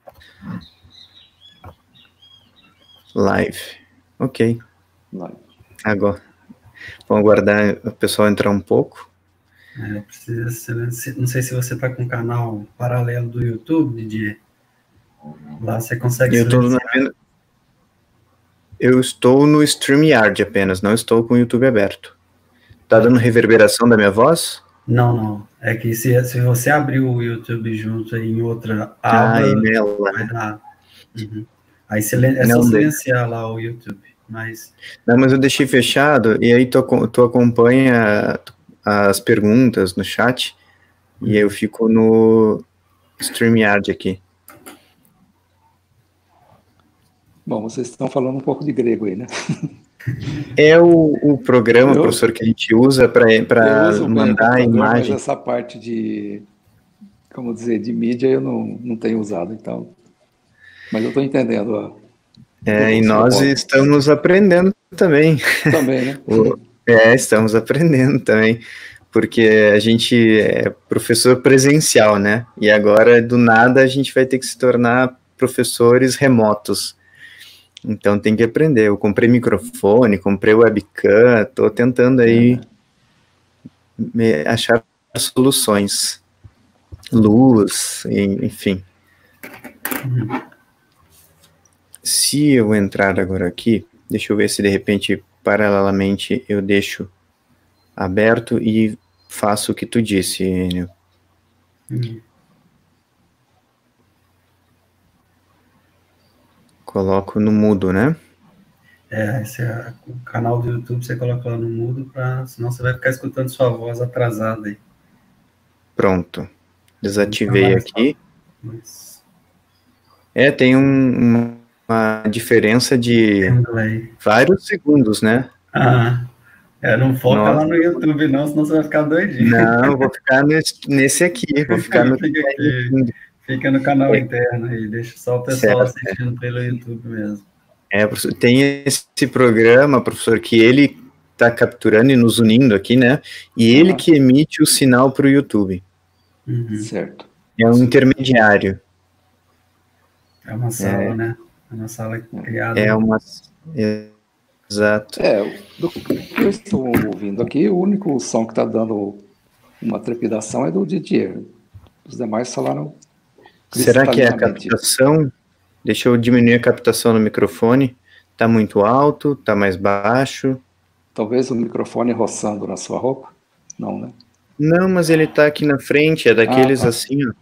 Live. Ok. Live. Agora. Vamos aguardar o pessoal entrar um pouco. Não sei se você está com um canal paralelo do YouTube, Didier. Lá você consegue silenciar. Eu estou no StreamYard apenas, não estou com o YouTube aberto. Tá dando reverberação da minha voz? Não. É que se você abrir o YouTube junto aí em outra aba, vai dar. Uhum. Aí é só silenciar lá o YouTube. Mas eu deixei fechado, e aí tu acompanha as perguntas no chat, e eu fico no StreamYard aqui. Bom, vocês estão falando um pouco de grego aí, né? É o programa, professor, que a gente usa para mandar a imagem. Mas essa parte de, como dizer, de mídia eu não tenho usado, então. Mas eu estou entendendo. E nós estamos aprendendo também. Também, né? Estamos aprendendo também, porque a gente é professor presencial, né? E agora, do nada, a gente vai ter que se tornar professores remotos. Então tem que aprender. Eu comprei microfone, comprei webcam, estou tentando aí achar soluções. Luz, enfim. Se eu entrar agora aqui, deixa eu ver se de repente, paralelamente, eu deixo aberto e faço o que tu disse, Enio. Coloco no mudo, né? Esse é o canal do YouTube, você coloca lá no mudo, senão você vai ficar escutando sua voz atrasada aí. Pronto. Desativei aqui. Tem uma diferença de vários segundos, né? Não foca lá no YouTube não, senão você vai ficar doidinho. Não, vou ficar nesse aqui, vou ficar no... Fica no canal interno aí, deixa só o pessoal assistindo pelo YouTube mesmo. Professor, tem esse programa, professor, que ele está capturando e nos unindo aqui, né? E ele que emite o sinal para o YouTube. Certo. É um intermediário. É uma sala, né? É uma sala criada. Exato. Do que eu estou ouvindo aqui, o único som que está dando uma trepidação é do Didier. Os demais falaram. Será que é a captação? Deixa eu diminuir a captação no microfone. Está muito alto? Está mais baixo? Talvez o microfone roçando na sua roupa? Não, né? Não, mas ele está aqui na frente, é daqueles assim, ó.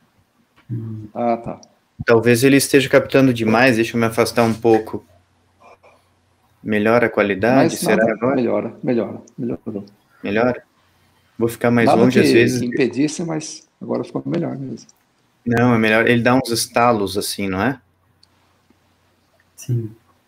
Tá. Talvez ele esteja captando demais, deixa eu me afastar um pouco. Melhora a qualidade? Será agora? Melhorou. Melhora? Vou ficar mais nada longe às vezes. Que impedisse, mas agora ficou melhor mesmo. Não, é melhor. Ele dá uns estalos assim, não é? Sim.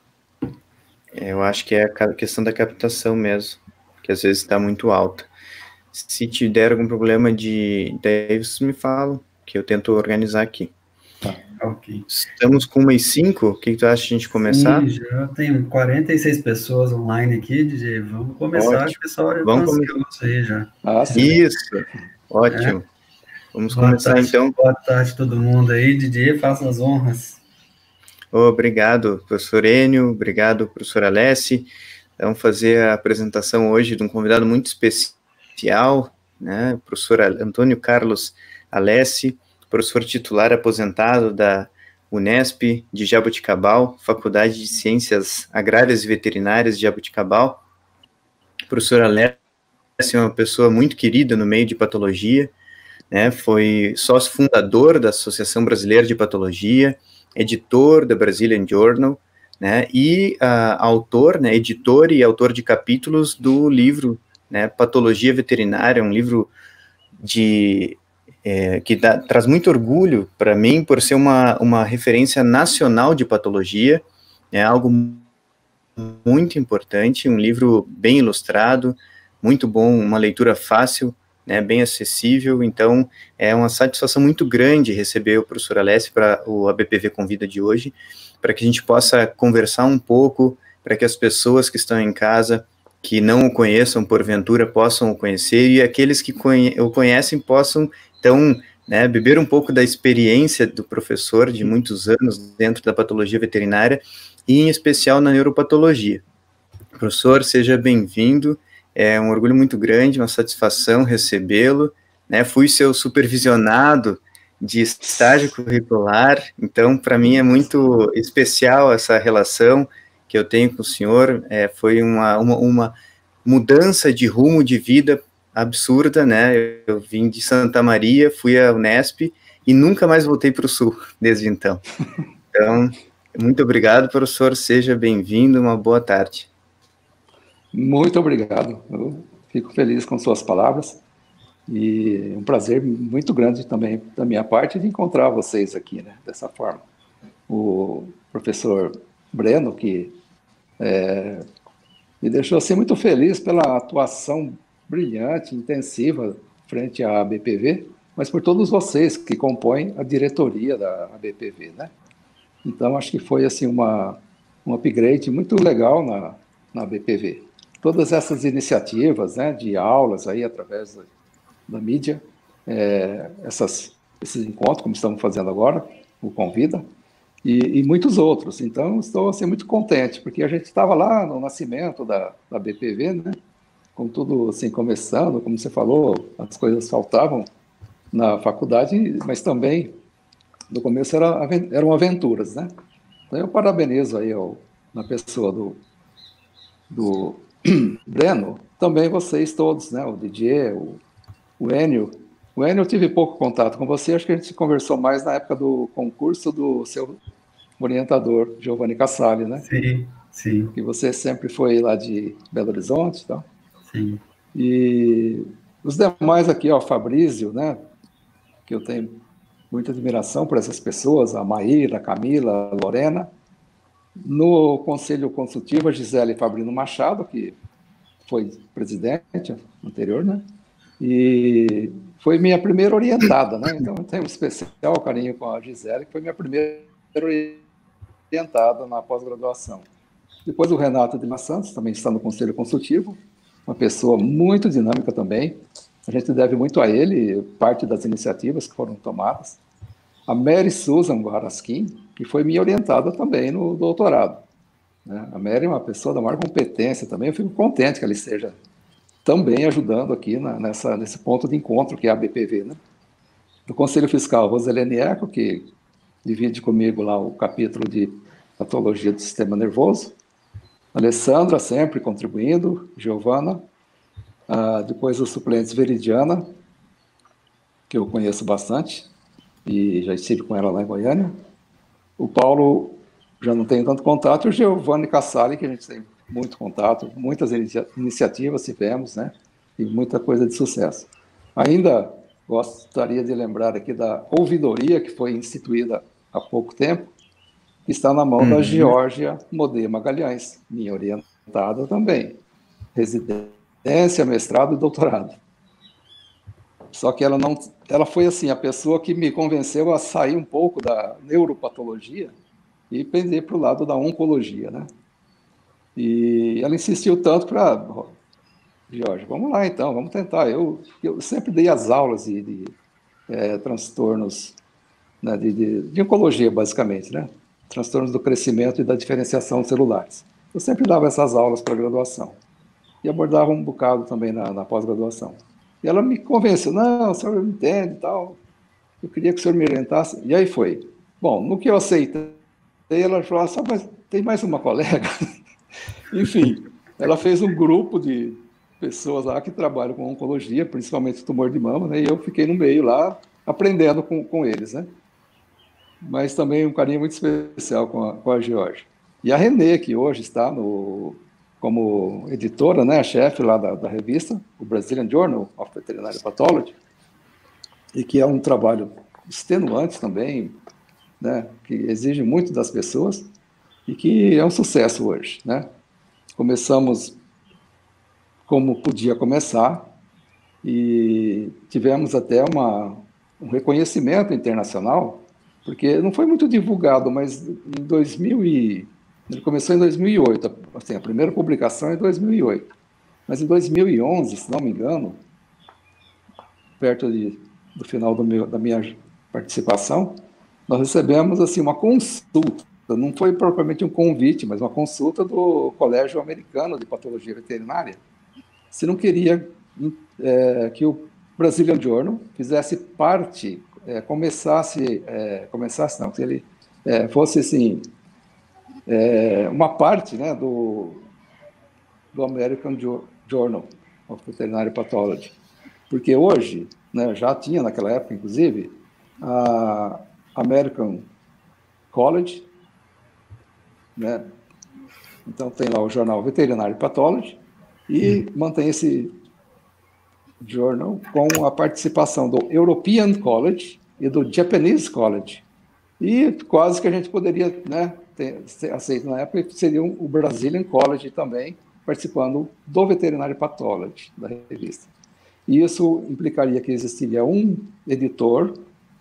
Eu acho que é a questão da captação mesmo, que às vezes está muito alta. Se te der algum problema daí vocês me falam, que eu tento organizar aqui. Tá, ok. Estamos com 1h05, o que tu acha de a gente começar? Sim, já tem 46 pessoas online aqui, DJ. Vamos começar. Ótimo. O pessoal já Vamos começar aí já. Isso, ótimo. Vamos começar então. Boa tarde todo mundo aí, DJ, faça as honras. Obrigado, professor Enio, obrigado, professor Alessi. Vamos fazer a apresentação hoje de um convidado muito especial, né, o professor Antônio Carlos Alessi, professor titular aposentado da Unesp de Jaboticabal, Faculdade de Ciências Agrárias e Veterinárias de Jaboticabal. O professor Alessi é uma pessoa muito querida no meio de patologia, né, foi sócio fundador da Associação Brasileira de Patologia, editor da Brazilian Journal, né, e autor, né, editor e autor de capítulos do livro, né, Patologia Veterinária, um livro que traz muito orgulho para mim por ser uma referência nacional de patologia, é algo muito importante, um livro bem ilustrado, muito bom, uma leitura fácil, né, bem acessível. Então é uma satisfação muito grande receber o professor Alessi para o ABPV Convida de hoje, para que a gente possa conversar um pouco, para que as pessoas que estão em casa, que não o conheçam porventura, possam o conhecer, e aqueles que o conhecem possam, então, né, beber um pouco da experiência do professor de muitos anos dentro da patologia veterinária e, em especial, na neuropatologia. Professor, seja bem-vindo, é um orgulho muito grande, uma satisfação recebê-lo, né, fui seu supervisionado de estágio curricular, então, para mim é muito especial essa relação que eu tenho com o senhor, foi uma mudança de rumo de vida absurda, né, eu vim de Santa Maria, fui à Unesp e nunca mais voltei para o Sul desde então. Então, muito obrigado, professor, seja bem-vindo, uma boa tarde. Muito obrigado, eu fico feliz com suas palavras e um prazer muito grande também da minha parte de encontrar vocês aqui, né, dessa forma. O professor Breno, que me deixou assim muito feliz pela atuação brilhante, intensiva frente à ABPV, mas por todos vocês que compõem a diretoria da ABPV, né? Então, acho que foi assim um upgrade muito legal na ABPV. Todas essas iniciativas, né, de aulas aí através da mídia, esses encontros, como estamos fazendo agora, o Convida, e muitos outros. Então, estou assim, muito contente, porque a gente estava lá no nascimento da BPV, né? Com tudo assim começando, como você falou, as coisas faltavam na faculdade, mas também no começo eram aventuras, né? Então, eu parabenizo aí na pessoa do Breno, também vocês todos, né? O Didier, o Enio. O Enio, eu tive pouco contato com você, acho que a gente conversou mais na época do concurso do seu orientador, Giovanni Cassali, né? Sim, sim. Que você sempre foi lá de Belo Horizonte e tal. Sim. E os demais aqui, ó, Fabrício, né? Que eu tenho muita admiração por essas pessoas, a Maíra, a Camila, a Lorena. No Conselho Consultivo, a Gisele Fabrino Machado, que foi presidente anterior, né? E foi minha primeira orientada, né? Então, eu tenho um especial carinho com a Gisele, que foi minha primeira orientada na pós-graduação. Depois o Renato de Santos, também está no Conselho Consultivo, uma pessoa muito dinâmica também. A gente deve muito a ele, parte das iniciativas que foram tomadas. A Mary Susan Guarasquim, que foi minha orientada também no doutorado. A Mary é uma pessoa da maior competência também, eu fico contente que ela esteja também ajudando aqui nesse ponto de encontro que é a BPV, né? Do Conselho Fiscal, Roselene Eco, que divide comigo lá o capítulo de patologia do sistema nervoso. Alessandra sempre contribuindo, Giovana. Depois os suplentes Veridiana, que eu conheço bastante, e já estive com ela lá em Goiânia. O Paulo já não tenho tanto contato, e o Giovanni Cassali, que a gente tem muito contato, muitas iniciativas tivemos, né? E muita coisa de sucesso. Ainda gostaria de lembrar aqui da ouvidoria, que foi instituída há pouco tempo, que está na mão da Geórgia Modê Magalhães, minha orientada também. Residência, mestrado e doutorado. Só que ela foi assim, a pessoa que me convenceu a sair um pouco da neuropatologia e pender para o lado da oncologia, né? E ela insistiu tanto para, Jorge, vamos lá então, vamos tentar. Eu sempre dei as aulas de transtornos, né, de oncologia, basicamente, né? Transtornos do crescimento e da diferenciação celulares. Eu sempre dava essas aulas para graduação e abordava um bocado também na pós-graduação. E ela me convenceu, não, o senhor entende e tal, eu queria que o senhor me orientasse. E aí foi. Bom, no que eu aceitei, ela falou, só tem mais uma colega? Enfim, ela fez um grupo de pessoas lá que trabalham com oncologia, principalmente tumor de mama, né? E eu fiquei no meio lá, aprendendo com eles, né? Mas também um carinho muito especial com a Geórgia. E a Renê, que hoje está como editora, né, a chefe lá da revista, o Brazilian Journal of Veterinary Pathology, e que é um trabalho extenuante também, né, que exige muito das pessoas e que é um sucesso hoje, né? Começamos como podia começar e tivemos até um reconhecimento internacional, porque não foi muito divulgado, mas ele começou em 2008, assim, a primeira publicação é em 2008, mas em 2011, se não me engano, perto de do final da minha participação, nós recebemos assim, uma consulta, não foi propriamente um convite, mas uma consulta do Colégio Americano de Patologia Veterinária, se não queria que o Brazilian Journal fizesse parte, que ele fosse assim, uma parte, né, do American Journal of Veterinary Pathology, porque hoje, né, já tinha naquela época, inclusive, a American College, né, então tem lá o jornal Veterinary Pathology, e mantém esse jornal com a participação do European College e do Japanese College. E quase que a gente poderia, né, ter aceito na época, seria o Brazilian College também, participando do Veterinary Pathology, da revista. E isso implicaria que existiria um editor,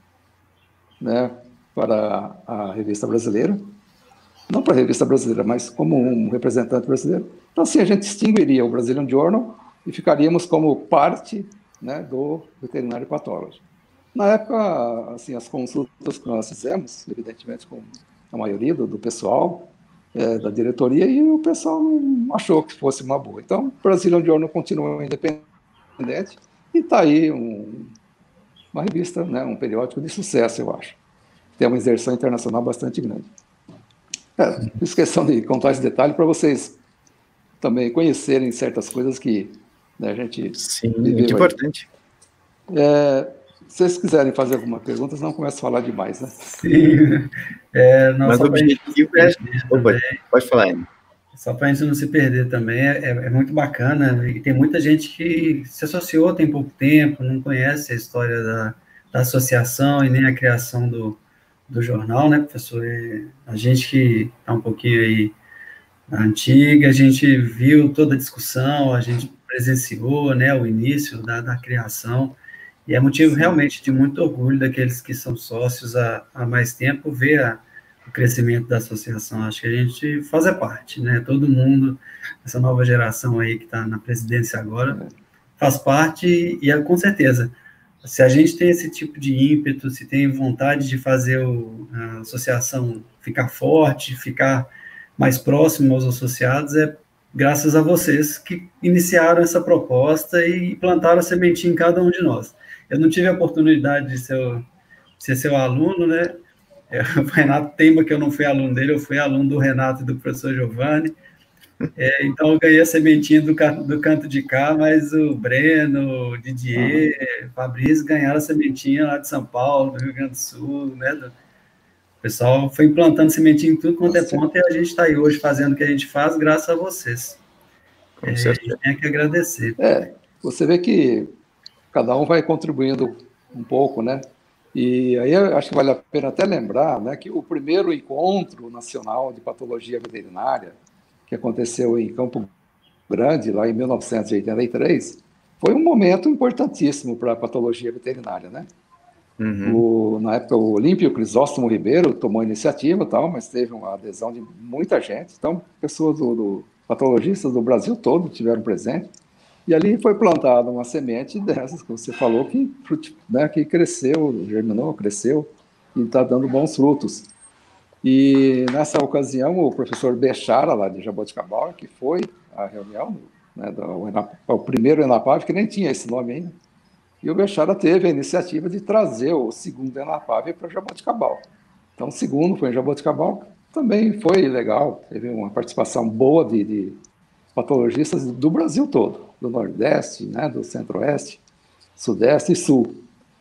né, para a revista brasileira, não para a revista brasileira, mas como um representante brasileiro. Então, assim, a gente extinguiria o Brazilian Journal e ficaríamos como parte, né, do Veterinary Pathology. Na época, assim, as consultas que nós fizemos, evidentemente com a maioria do pessoal, da diretoria, e o pessoal não achou que fosse uma boa. Então, o Brazilian Journal continua independente e está aí uma revista, né, um periódico de sucesso, eu acho. Tem uma inserção internacional bastante grande. Fiz questão de contar esse detalhe para vocês também conhecerem certas coisas que, né, a gente... Sim, muito importante. Se vocês quiserem fazer alguma pergunta, senão eu começo a falar demais, né? Sim. Mas o objetivo pode falar, Ana. Só para a gente não se perder também, é muito bacana, e tem muita gente que se associou tem pouco tempo, não conhece a história da associação e nem a criação do jornal, né, professor? A gente que está um pouquinho aí antiga, a gente viu toda a discussão, a gente presenciou, né, o início da criação, e é motivo realmente de muito orgulho daqueles que são sócios há mais tempo ver o crescimento da associação. Acho que a gente faz parte, né? Todo mundo, essa nova geração aí que está na presidência agora, faz parte e com certeza, se a gente tem esse tipo de ímpeto, se tem vontade de fazer a associação ficar forte, ficar mais próximo aos associados, é graças a vocês que iniciaram essa proposta e plantaram a sementinha em cada um de nós. Eu não tive a oportunidade de ser seu aluno, né? O Renato teima que eu não fui aluno dele, eu fui aluno do Renato e do professor Giovanni. Então, eu ganhei a sementinha do canto de cá, mas o Breno, o Didier, o Fabrício ganharam a sementinha lá de São Paulo, do Rio Grande do Sul, né? O pessoal foi implantando sementinha em tudo quanto é ponto, e a gente está aí hoje fazendo o que a gente faz, graças a vocês. A gente tem que agradecer. Você vê que cada um vai contribuindo um pouco, né? E aí eu acho que vale a pena até lembrar, né, que o primeiro encontro nacional de patologia veterinária, que aconteceu em Campo Grande, lá em 1983, foi um momento importantíssimo para a patologia veterinária, né? Na época, o Olímpio Crisóstomo Ribeiro tomou a iniciativa, tal, mas teve uma adesão de muita gente. Então, pessoas patologistas do Brasil todo tiveram presente. E ali foi plantada uma semente dessas que você falou, que cresceu, germinou, cresceu e está dando bons frutos. E nessa ocasião, o professor Bechara, lá de Jaboticabal, que foi à reunião, né, o primeiro ENAPAV, que nem tinha esse nome ainda, e o Bechara teve a iniciativa de trazer o segundo ENAPAV para Jaboticabal. Então, o segundo foi em Jaboticabal, também foi legal, teve uma participação boa de patologistas do Brasil todo, do Nordeste, né, do Centro-Oeste, Sudeste e Sul.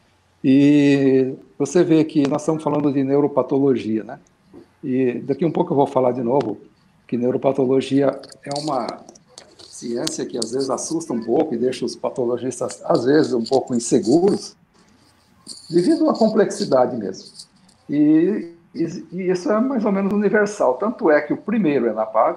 E você vê que nós estamos falando de neuropatologia, né? E daqui um pouco eu vou falar de novo que neuropatologia é uma ciência que às vezes assusta um pouco e deixa os patologistas, às vezes, um pouco inseguros, devido à complexidade mesmo. E isso é mais ou menos universal. Tanto é que o primeiro ENAPAV,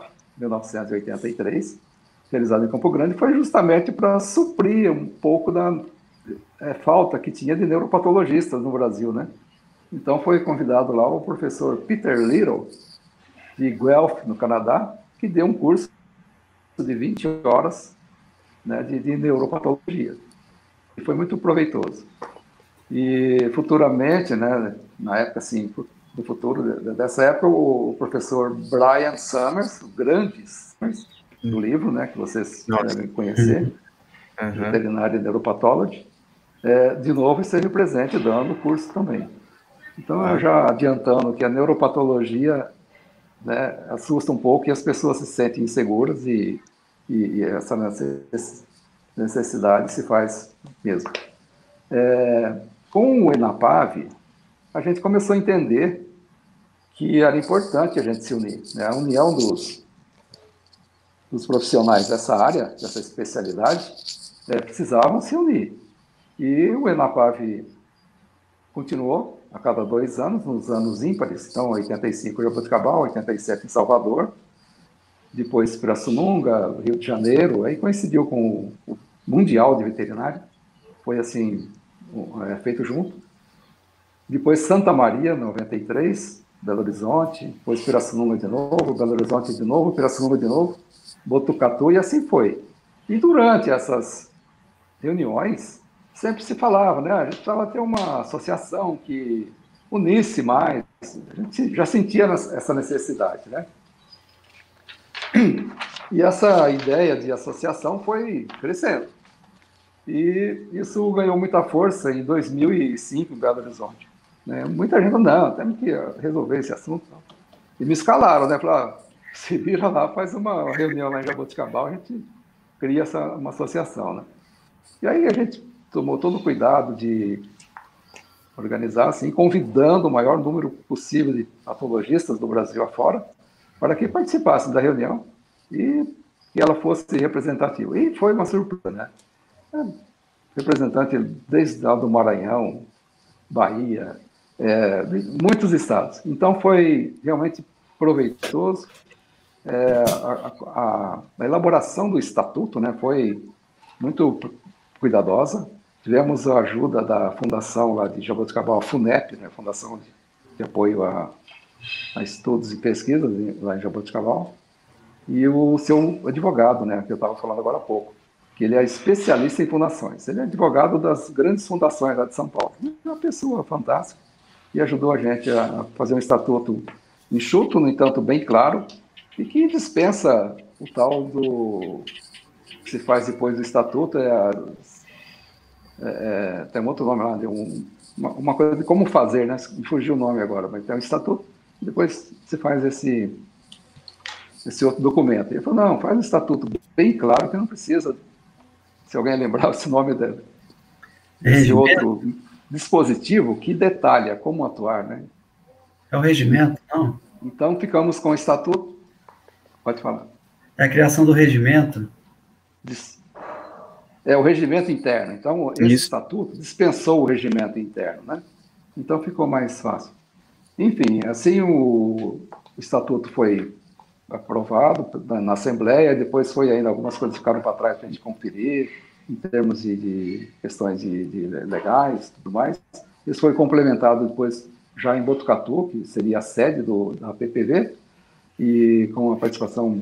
1983, realizado em Campo Grande, foi justamente para suprir um pouco da falta que tinha de neuropatologistas no Brasil, né? Então foi convidado lá o professor Peter Little, de Guelph, no Canadá, que deu um curso de 20 horas, né, de neuropatologia. E foi muito proveitoso. E futuramente, né, na época, assim, no futuro dessa época, o professor Brian Summers, o grande Summers, do livro, né, que vocês devem conhecer, Veterinária Neuropatology, de novo esteve presente dando o curso também. Então, eu já adiantando que a neuropatologia, né, assusta um pouco e as pessoas se sentem inseguras e essa necessidade se faz mesmo. Com o ENAPAV, a gente começou a entender que era importante a gente se unir, né? A união dos profissionais dessa área, dessa especialidade, precisavam se unir. E o ENAPAV continuou a cada 2 anos, nos anos ímpares, então 85 em Jaboticabal, 87 em Salvador, depois Pirassununga, Rio de Janeiro, aí coincidiu com o Mundial de Veterinária, foi assim, feito junto. Depois Santa Maria, 93, Belo Horizonte, depois Pirassununga de novo, Belo Horizonte de novo, Pirassununga de novo, Botucatu, e assim foi. E durante essas reuniões, sempre se falava, né? A gente precisava ter uma associação que unisse mais, a gente já sentia essa necessidade, né? E essa ideia de associação foi crescendo. E isso ganhou muita força em 2005, em Belo Horizonte. Né? Muita gente falou, não, temos que resolver esse assunto. E me escalaram, né? Falaram, se vira lá, faz uma reunião lá em Jaboticabal, a gente cria uma associação, né? E aí a gente tomou todo o cuidado de organizar, assim, convidando o maior número possível de patologistas do Brasil afora, para que participassem da reunião e que ela fosse representativa. E foi uma surpresa, né? Representante desde lá do Maranhão, Bahia, muitos estados. Então foi realmente proveitoso. A elaboração do estatuto, né, foi muito cuidadosa. Tivemos a ajuda da fundação lá de Jaboticabal, a FUNEP, né, Fundação de Apoio a Estudos e Pesquisas lá em Jaboticabal, e o seu advogado, né, que eu estava falando agora há pouco, que ele é especialista em fundações. Ele é advogado das grandes fundações lá de São Paulo. É uma pessoa fantástica e ajudou a gente a fazer um estatuto enxuto, no entanto, bem claro, e que dispensa o tal do que se faz depois do estatuto, tem um outro nome lá, uma coisa de como fazer, né? Me fugiu o nome agora, mas tem um estatuto, depois se faz esse outro documento. Ele falou, não, faz um estatuto bem claro, que não precisa, se alguém lembrar esse nome desse outro dispositivo que detalha como atuar, né? É o regimento, não? Então, ficamos com o estatuto. Pode falar. É a criação do regimento? É o regimento interno. Então, esse estatuto dispensou o regimento interno, né? Então, ficou mais fácil. Enfim, assim, o estatuto foi aprovado na Assembleia, depois foi ainda, algumas coisas ficaram para trás para a gente conferir, em termos de questões de legais e tudo mais. Isso foi complementado depois já em Botucatu, que seria a sede da PPV, e com a participação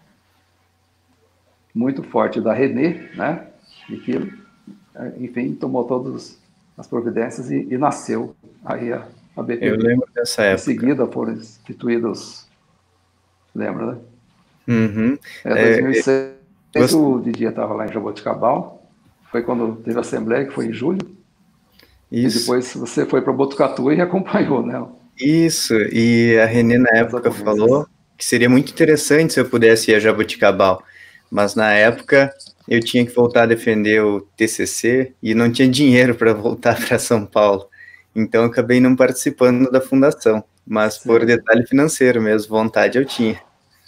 muito forte da Renê, né? E que, enfim, tomou todas as providências e nasceu aí a BPV. Eu lembro dessa época. Em seguida foram instituídos, lembra, né? Uhum. 2006, o Didi estava lá em Jaboticabal, foi quando teve a Assembleia, que foi em julho. Isso. E depois você foi para Botucatu e acompanhou, né? Isso, e a Renê na época falou que seria muito interessante se eu pudesse ir a Jaboticabal, mas na época eu tinha que voltar a defender o TCC e não tinha dinheiro para voltar para São Paulo, então eu acabei não participando da fundação, mas por detalhe financeiro mesmo, vontade eu tinha.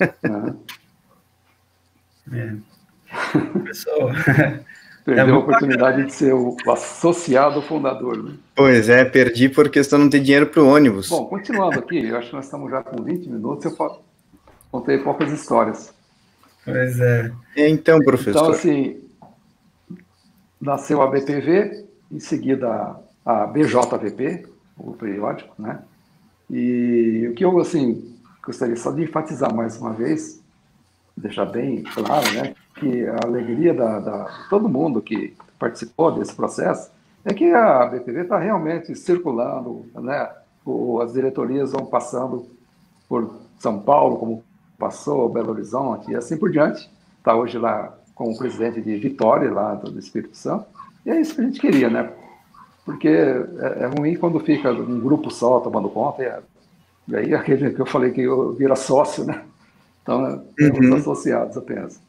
Pessoal, perdeu a oportunidade de ser o associado fundador, né? Pois é, perdi por questão de não ter dinheiro para o ônibus. Bom, continuando aqui, eu acho que nós estamos já com 20 minutos, eu contei poucas histórias. Pois é. Então, professor. Então, assim, nasceu a BPV, em seguida a BJVP, o periódico, né? E o que eu, assim, gostaria só de enfatizar mais uma vez, deixar bem claro, né, que a alegria de todo mundo que participou desse processo É que a BPV está realmente circulando, né? As diretorias vão passando por São Paulo, como passou, Belo Horizonte, e assim por diante. Está hoje lá com o presidente de Vitória, lá do Espírito Santo. E é isso que a gente queria, né? Porque é ruim quando fica um grupo só tomando conta, e aí aquele que eu falei que vira sócio, né? Então, temos associados apenas.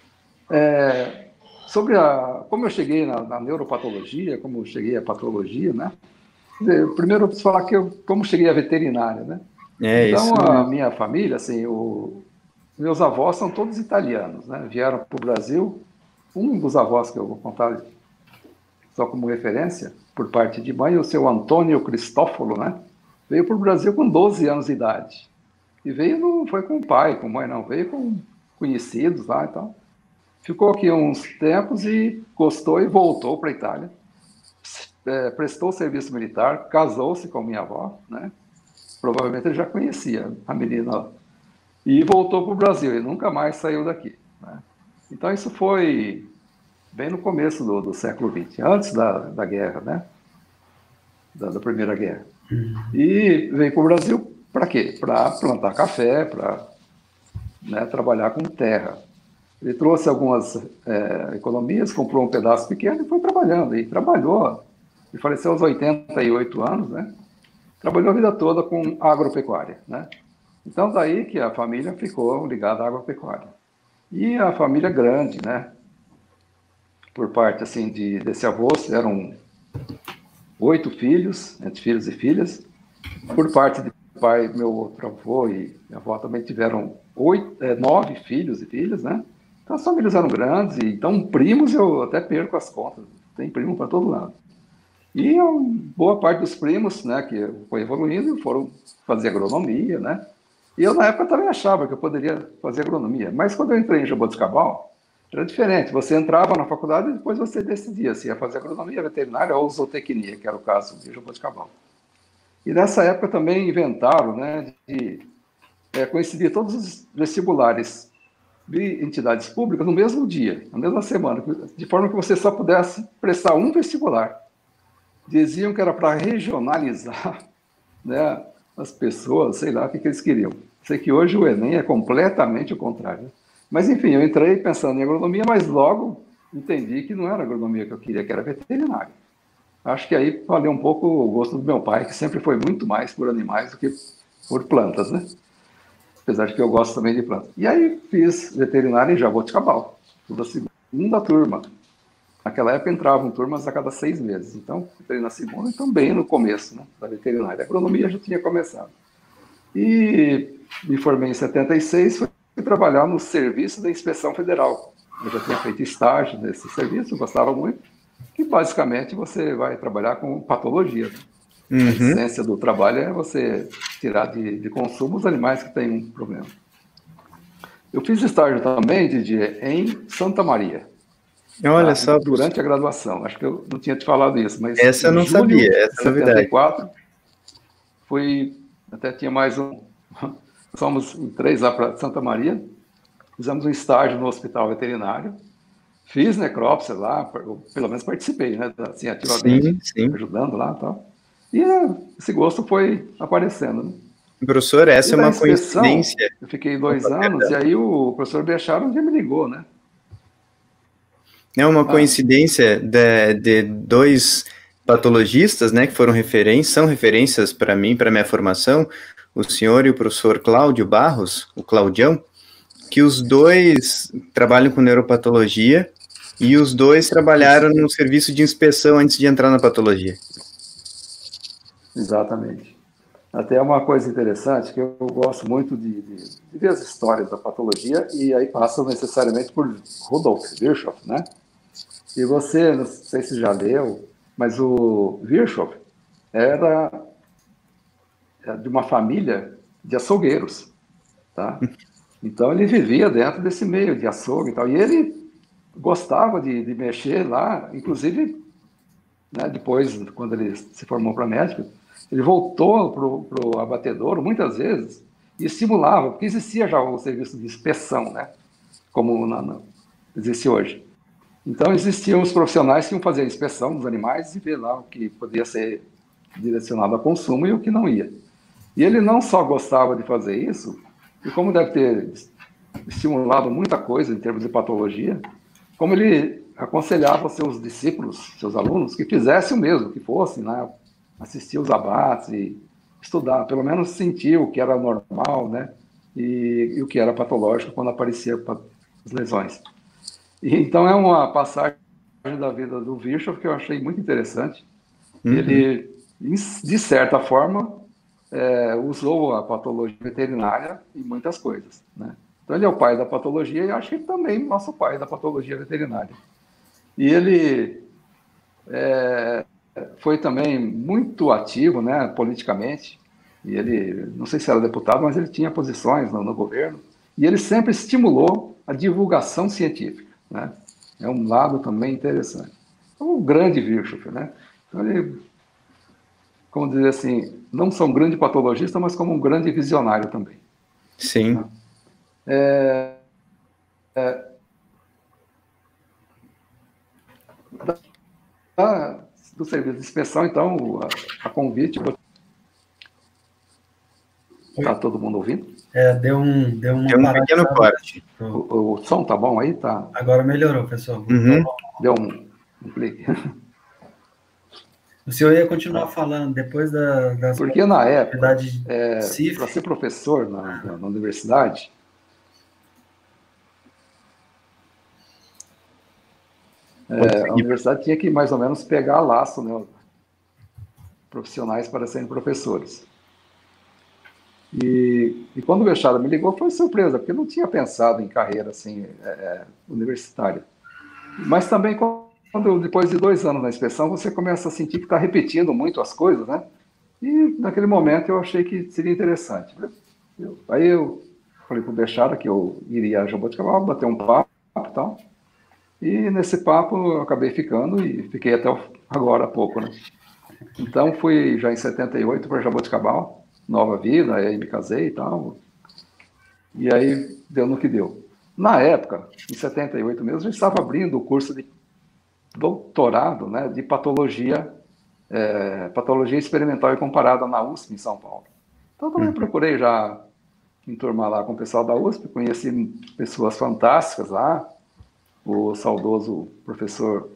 Sobre como eu cheguei na neuropatologia, como eu cheguei à patologia, né? Primeiro eu preciso falar como cheguei à veterinária, né? Então, Isso a mesmo. minha família, assim, meus avós são todos italianos, né? Vieram para o Brasil. Um dos avós que eu vou contar só como referência, por parte de mãe, o seu Antônio Cristófolo, né? Veio para o Brasil com 12 anos de idade. E veio, não foi com o pai, com mãe, não. Veio com conhecidos lá e tal. Ficou aqui uns tempos e gostou e voltou para a Itália. Prestou serviço militar, casou-se com minha avó, né? Provavelmente ele já conhecia a menina. E voltou para o Brasil e nunca mais saiu daqui, né? Então isso foi bem no começo do século XX, antes da guerra, né? Da Primeira Guerra. E veio para o Brasil para quê? Para plantar café, para, né, trabalhar com terra. Ele trouxe algumas economias, comprou um pedaço pequeno e foi trabalhando. E trabalhou, ele faleceu aos 88 anos, né? Trabalhou a vida toda com agropecuária, né? Então, daí que a família ficou ligada à agropecuária. E a família grande, né? Por parte, assim, desse avô, eram 8 filhos, entre filhos e filhas. Por parte de pai, meu outro avô e minha avó também tiveram 9 filhos e filhas, né? Então, as famílias eram grandes, e então primos eu até perco as contas. Tem primo para todo lado. E boa parte dos primos, né, que foi evoluindo, foram fazer agronomia, né? E eu, na época, também achava que eu poderia fazer agronomia. Mas quando eu entrei em Jaboticabal, era diferente. Você entrava na faculdade e depois você decidia se ia fazer agronomia, veterinária ou zootecnia, que era o caso de Jaboticabal. E nessa época também inventaram, né, de coincidir todos os vestibulares de entidades públicas no mesmo dia, na mesma semana, de forma que você só pudesse prestar um vestibular. Diziam que era para regionalizar, né, as pessoas, sei lá o que eles queriam. Sei que hoje o Enem é completamente o contrário. Mas, enfim, eu entrei pensando em agronomia, mas logo entendi que não era agronomia que eu queria, que era veterinária. Acho que aí valeu um pouco o gosto do meu pai, que sempre foi muito mais por animais do que por plantas, né? Apesar de que eu gosto também de plantas. E aí fiz veterinária em Jaboticabal, toda a segunda turma. Naquela época entravam turmas a cada 6 meses. Então, entrei na segunda, então bem no começo, né, da veterinária. A agronomia já tinha começado. E me formei em 76, fui trabalhar no Serviço da Inspeção Federal. Eu já tinha feito estágio nesse serviço, gostava muito. Que basicamente você vai trabalhar com patologia, né? A essência do trabalho é você tirar de consumo os animais que têm um problema. Eu fiz estágio também, Didier, em Santa Maria. Olha só. Durante a graduação. Acho que eu não tinha te falado isso, mas essa eu não sabia, essa é novidade. 74, fui, até tinha mais um, fomos em 3 lá para Santa Maria, fizemos um estágio no hospital veterinário, fiz necrópsia lá, pelo menos participei, né, assim, ativamente, sim. ajudando lá e tal. E esse gosto foi aparecendo, né? Professor, essa é uma inspeção, coincidência. Eu fiquei 2 anos, e aí o professor Bechara um dia me ligou, né? É uma coincidência de 2 patologistas, né, que são referências para mim, para minha formação, o senhor e o professor Cláudio Barros, o Claudião, que os 2 trabalham com neuropatologia e os 2 trabalharam no serviço de inspeção antes de entrar na patologia. Exatamente. Até uma coisa interessante, que eu gosto muito de ver as histórias da patologia, e aí passam necessariamente por Rudolf Virchow, né? E você, não sei se já leu, mas o Virchow era de uma família de açougueiros, tá? Então ele vivia dentro desse meio de açougue e tal, e ele gostava de mexer lá, inclusive, né, depois, quando ele se formou para médico, ele voltou para o abatedouro muitas vezes e estimulava, porque existia já o serviço de inspeção, né, como existe hoje. Então, existiam os profissionais que iam fazer a inspeção dos animais e ver lá o que podia ser direcionado a consumo e o que não ia. E ele não só gostava de fazer isso, e como deve ter estimulado muita coisa em termos de patologia, como ele aconselhava seus discípulos, seus alunos, que fizessem o mesmo, que fossem, né, assistir os abates e estudar, pelo menos sentir o que era normal, né, e o que era patológico quando aparecia as lesões. E, então é uma passagem da vida do Virchow que eu achei muito interessante. Ele, de certa forma, usou a patologia veterinária em muitas coisas, né? Então ele é o pai da patologia e acho que também nosso pai da patologia veterinária. E ele foi também muito ativo, né, politicamente. E ele, não sei se era deputado, mas ele tinha posições no governo. E ele sempre estimulou a divulgação científica, né? É um lado também interessante. O grande Virchow, né? Então ele, como dizer assim, não só um grande patologista, mas como um grande visionário também. Sim. Do serviço de inspeção, então, a convite. Está todo mundo ouvindo? Deu um pequeno corte. O som tá bom aí? Tá. Agora melhorou, pessoal. Deu um clique. O senhor ia continuar falando depois das... Porque na época, para ser professor na universidade, a universidade tinha que mais ou menos pegar laço, né, profissionais para serem professores. E quando o Bechara me ligou, foi surpresa, porque eu não tinha pensado em carreira assim, universitária. Mas também, depois de 2 anos na inspeção, você começa a sentir que está repetindo muito as coisas, né? E naquele momento eu achei que seria interessante. Aí eu falei para o Bechara que eu iria a Jaboticabal, bater um papo e tal. E nesse papo eu acabei ficando e fiquei até agora há pouco, né? Então fui já em 78 para Jaboticabal, nova vida, aí me casei e tal. E aí deu no que deu. Na época, em 78 mesmo, a gente estava abrindo o curso de doutorado, né, de patologia experimental e comparada na USP, em São Paulo. Então também procurei já enturmar lá com o pessoal da USP, conheci pessoas fantásticas lá, o saudoso professor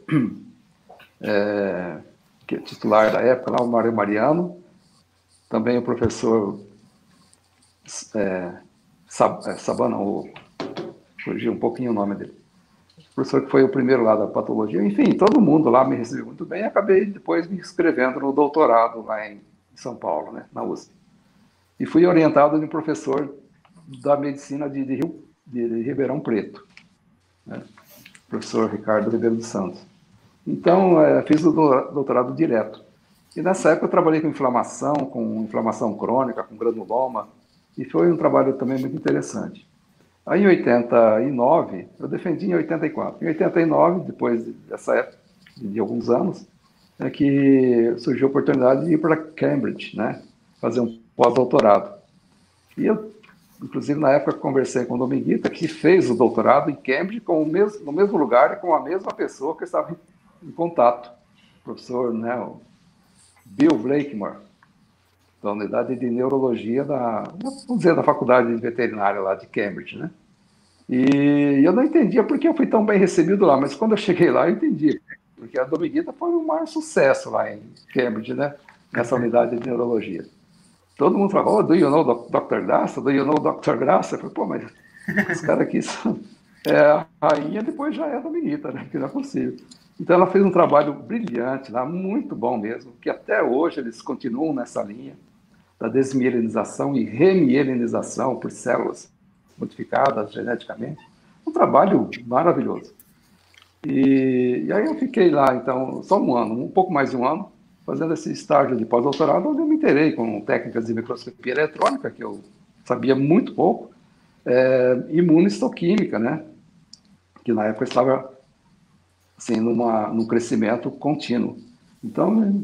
que é titular da época, lá, o Mário Mariano, também o professor Sabana, fugiu um pouquinho o nome dele, o professor que foi o primeiro lá da patologia, enfim, todo mundo lá me recebeu muito bem, e acabei depois me inscrevendo no doutorado lá em São Paulo, né, na USP. E fui orientado de um professor da medicina de Ribeirão Preto, né, professor Ricardo Ribeiro dos Santos. Então, fiz o doutorado direto. E nessa época eu trabalhei com inflamação crônica, com granuloma, e foi um trabalho também muito interessante. Aí em 89, eu defendi em 84. Em 89, depois dessa época, de alguns anos, é que surgiu a oportunidade de ir para Cambridge, né, fazer um pós-doutorado. E eu, inclusive, na época, conversei com o Dominguita, que fez o doutorado em Cambridge no mesmo lugar e com a mesma pessoa que eu estava em contato, o professor, né, o Bill Blakemore, da unidade de neurologia vamos dizer, da faculdade de veterinária lá de Cambridge, né? E eu não entendia por que eu fui tão bem recebido lá, mas quando eu cheguei lá eu entendi, porque a Dominguita foi o maior sucesso lá em Cambridge, né? Nessa unidade de neurologia. Todo mundo falava, oh, do you know Dr. Graça? Do you know Dr. Graça? Eu falei, pô, mas os caras aqui são a rainha, depois já é a Dominguita, né? Que não é possível. Então ela fez um trabalho brilhante lá, muito bom mesmo, que até hoje eles continuam nessa linha da desmielinização e remielinização por células modificadas geneticamente. Um trabalho maravilhoso. E aí eu fiquei lá, então, só um ano, um pouco mais de um ano, fazendo esse estágio de pós-doutorado, onde eu me inteirei com técnicas de microscopia eletrônica, que eu sabia muito pouco, imunistoquímica, né? Que na época estava assim, num crescimento contínuo. Então,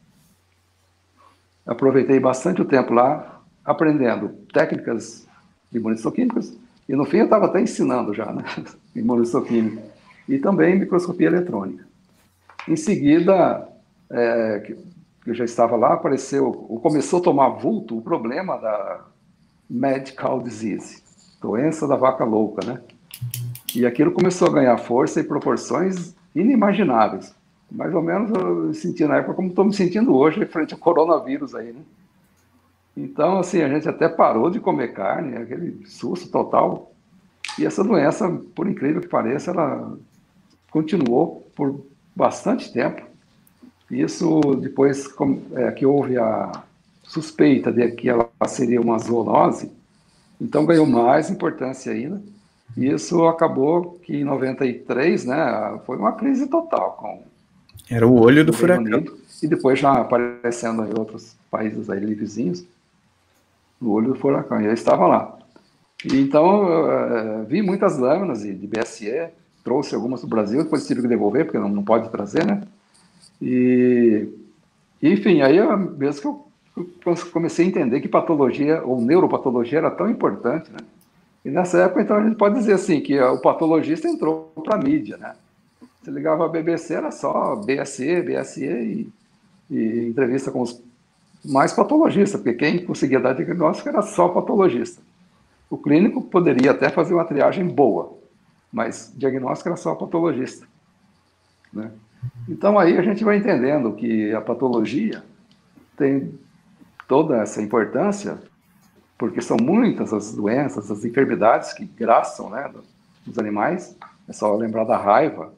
aproveitei bastante o tempo lá, aprendendo técnicas imunistoquímicas, e no fim eu estava até ensinando já, né? Imunistoquímica. e também microscopia eletrônica. Em seguida, que eu já estava lá, começou a tomar vulto o problema da mad cow disease, doença da vaca louca, né? E aquilo começou a ganhar força e proporções inimagináveis. Mais ou menos eu me senti na época como estou me sentindo hoje frente ao coronavírus aí, né? Então, assim, a gente até parou de comer carne, aquele susto total. E essa doença, por incrível que pareça, ela continuou por bastante tempo. Isso depois que houve a suspeita de que ela seria uma zoonose, então ganhou mais importância ainda. E isso acabou que em 93, né, foi uma crise total com Era o olho do o Reino furacão. Unido, e depois já aparecendo em outros países aí vizinhos, no olho do furacão. E eu estava lá. E então, vi muitas lâminas de BSE, trouxe algumas do Brasil, depois tive que devolver, porque não pode trazer, né? E, enfim, aí mesmo que eu comecei a entender que patologia, ou neuropatologia, era tão importante, né? E nessa época, então, a gente pode dizer assim, que o patologista entrou para a mídia, né? Você ligava a BBC, era só BSE e entrevista com os mais patologistas, porque quem conseguia dar diagnóstico era só patologista. O clínico poderia até fazer uma triagem boa, mas diagnóstico era só patologista, né? Então aí a gente vai entendendo que a patologia tem toda essa importância, porque são muitas as doenças, as enfermidades que graçam, né, dos animais. É só lembrar da raiva,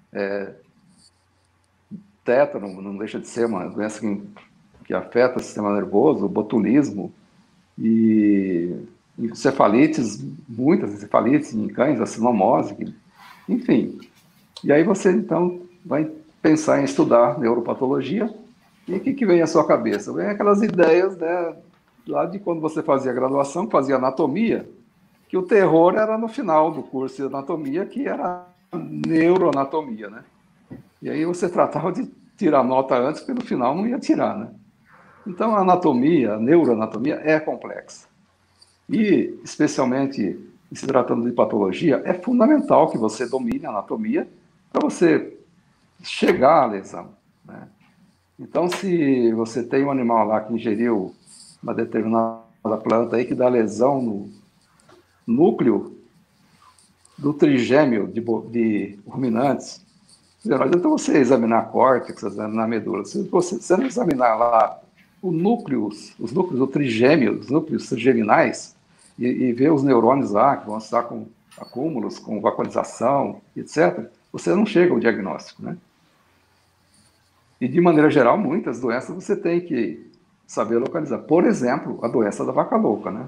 tétano não deixa de ser uma doença que afeta o sistema nervoso, o botulismo e encefalites, muitas encefalites em cães, a sinomose, enfim. E aí você, então, vai pensar em estudar neuropatologia e o que vem à sua cabeça? Vem aquelas ideias, né, lá de quando você fazia graduação, fazia anatomia, que o terror era no final do curso de anatomia, que era neuroanatomia, né? E aí você tratava de tirar nota antes, porque no final não ia tirar, né? Então, a anatomia, a neuroanatomia é complexa. E, especialmente se tratando de patologia, é fundamental que você domine a anatomia para você chegar à lesão, né? Então, se você tem um animal lá que ingeriu uma determinada planta aí que dá lesão no núcleo do trigêmeo de ruminantes, não adianta você examinar córtex, examinar medula. Se você não examinar lá os núcleos do trigêmeo, os núcleos trigeminais, e ver os neurônios lá, que vão estar com acúmulos, com vacuolização, etc., você não chega ao diagnóstico, né? E, de maneira geral, muitas doenças você tem que saber localizar. Por exemplo, a doença da vaca louca, né?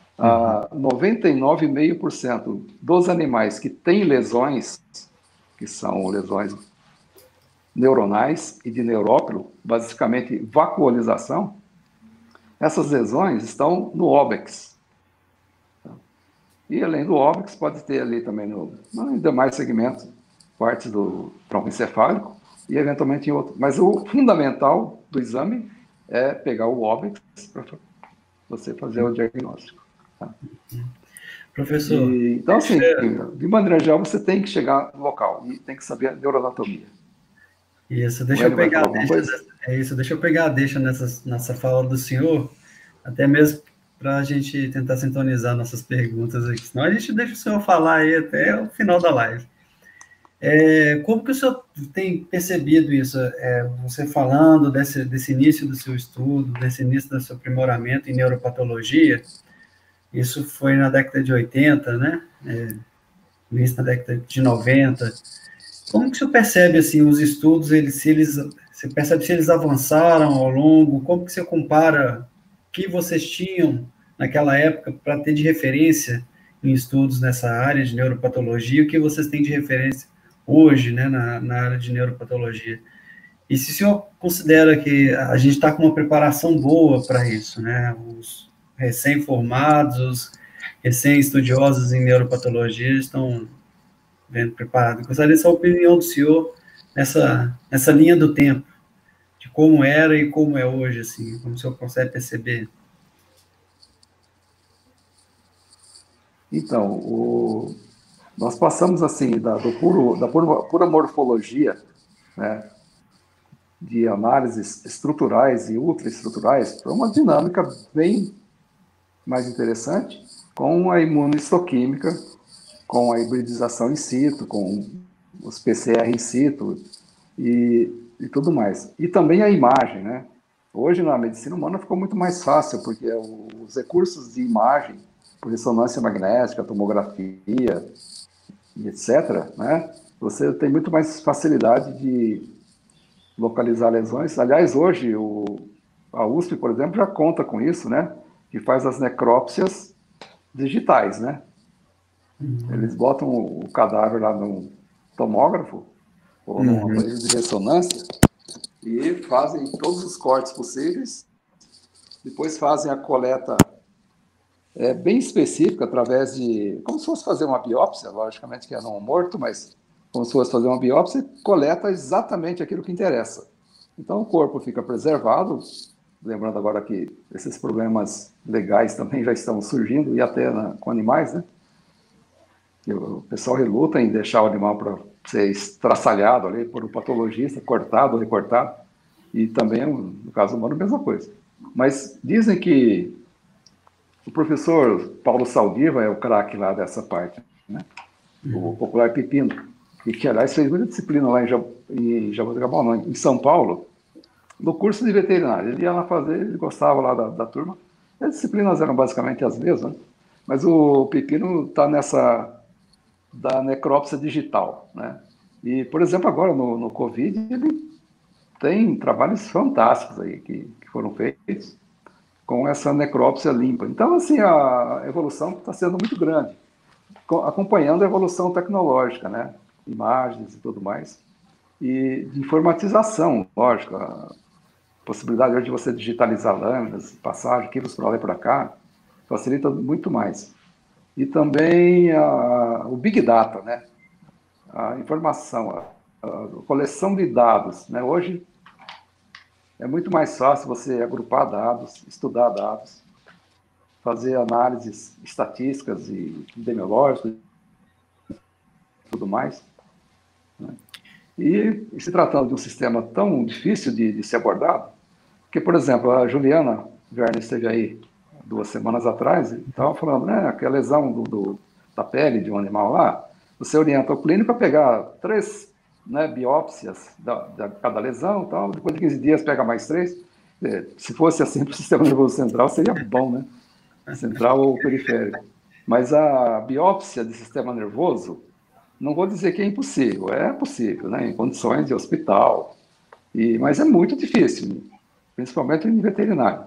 99,5% dos animais que têm lesões, que são lesões neuronais e de neurópilo, basicamente vacuolização, essas lesões estão no óbex. E além do óbex, pode ter ali também nos demais segmentos, partes do tronco encefálico e eventualmente em outro. Mas o fundamental do exame é pegar o óbex para você fazer o diagnóstico. Tá? Professor, Então, assim, de maneira geral, você tem que chegar no local e tem que saber a neuroanatomia. isso, O Hélio vai falar alguma coisa? deixa eu pegar a deixa nessa fala do senhor, até mesmo para a gente tentar sintonizar nossas perguntas aqui, senão a gente deixa o senhor falar aí até o final da live. Como que o senhor tem percebido isso? Você falando desse início do seu estudo, desse início do seu aprimoramento em neuropatologia, isso foi na década de 80, né? Início na década de 90. Como que o senhor percebe, assim, os estudos, você percebe se eles avançaram ao longo? Como que você compara o que vocês tinham naquela época para ter de referência em estudos nessa área de neuropatologia, o que vocês têm de referência hoje, né, na área de neuropatologia? E se o senhor considera que a gente está com uma preparação boa para isso, né? Os recém-formados, os recém-estudiosos em neuropatologia estão bem preparados. Gostaria dessa opinião do senhor nessa linha do tempo, de como era e como é hoje, assim, como o senhor consegue perceber. Então, Nós passamos, assim, da pura morfologia, né, de análises estruturais e ultraestruturais para uma dinâmica bem mais interessante, com a imunohistoquímica, com a hibridização in situ, com os PCR in situ e tudo mais. E também a imagem, né? Hoje, na medicina humana, ficou muito mais fácil, porque os recursos de imagem, por ressonância magnética, tomografia, e etc., né? Você tem muito mais facilidade de localizar lesões. Aliás, hoje, a USP, por exemplo, já conta com isso, né? Que faz as necrópsias digitais, né? Eles botam o cadáver lá no tomógrafo ou num aparelho de ressonância e fazem todos os cortes possíveis, depois fazem a coleta bem específica através de, como se fosse fazer uma biópsia, logicamente que é não morto, mas como se fosse fazer uma biópsia, coleta exatamente aquilo que interessa. Então o corpo fica preservado, lembrando agora que esses problemas legais também já estão surgindo, e até com animais, né? O pessoal reluta em deixar o animal para ser estraçalhado ali por um patologista, cortado ou recortado, e também, no caso humano, a mesma coisa. Mas dizem que o professor Paulo Saldiva é o craque lá dessa parte, né? O popular Pepino, que aliás fez muita disciplina lá em Jaboticabal, não, em São Paulo, no curso de veterinário. Ele ia lá fazer, ele gostava lá da turma, e as disciplinas eram basicamente as mesmas, né? Mas o Pepino está nessa da necrópsia digital, né? E, por exemplo, agora no Covid, ele tem trabalhos fantásticos aí que foram feitos com essa necrópsia limpa. Então, assim, a evolução está sendo muito grande, acompanhando a evolução tecnológica, né? Imagens e tudo mais, e de informatização, lógico, a possibilidade hoje de você digitalizar lâminas, passar arquivos para lá e para cá, facilita muito mais. E também o Big Data, né? A informação, a coleção de dados, né? Hoje é muito mais fácil você agrupar dados, estudar dados, fazer análises estatísticas e epidemiológicas e tudo mais, né? E se tratando de um sistema tão difícil de ser abordado, que, por exemplo, a Juliana Werner esteve aí 2 semanas atrás e estava falando, né, que a lesão da pele de um animal lá, você orienta o clínico a pegar 3, né, biópsias da cada lesão e tal, depois de 15 dias pega mais 3. Se fosse assim para o sistema nervoso central, seria bom, né? Central ou periférico. Mas a biópsia de sistema nervoso, não vou dizer que é impossível, é possível, né, em condições de hospital, mas é muito difícil, principalmente em veterinário,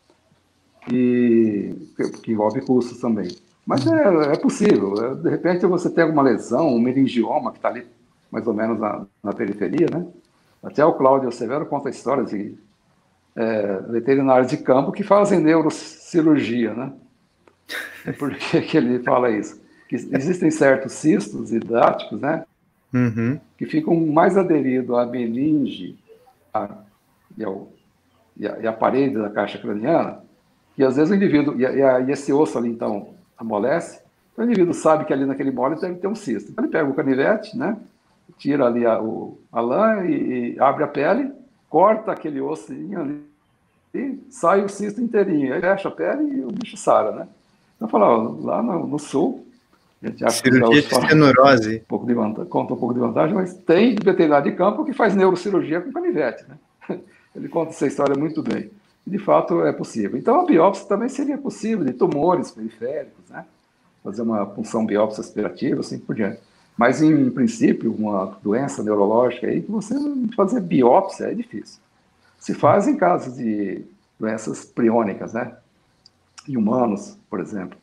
que envolve custos também. Mas é possível. De repente você tem alguma lesão, um meningioma que está ali mais ou menos na periferia, né? Até o Cláudio Severo conta histórias de veterinários de campo que fazem neurocirurgia, né? Por que ele fala isso? Que existem certos cistos hidáticos, né? Que ficam mais aderidos à meninge e a parede da caixa craniana, e às vezes o indivíduo, e esse osso ali então amolece, então o indivíduo sabe que ali naquele mole deve ter um cisto. Então ele pega o canivete, né? Tira ali a lã e abre a pele, corta aquele ossinho ali e sai o cisto inteirinho. Aí fecha a pele e o bicho sara, né? Então, lá no sul, a gente acha cirurgia de estenurose. Conta um pouco de vantagem, mas tem veterinário de campo que faz neurocirurgia com canivete, né? Ele conta essa história muito bem. E, de fato, é possível. Então, a biópsia também seria possível, de tumores periféricos, né? Fazer uma punção biópsia aspirativa, assim por diante. Mas, em princípio, uma doença neurológica aí, que você fazer biópsia é difícil. Se faz em casos de doenças priônicas, né? Em humanos, por exemplo.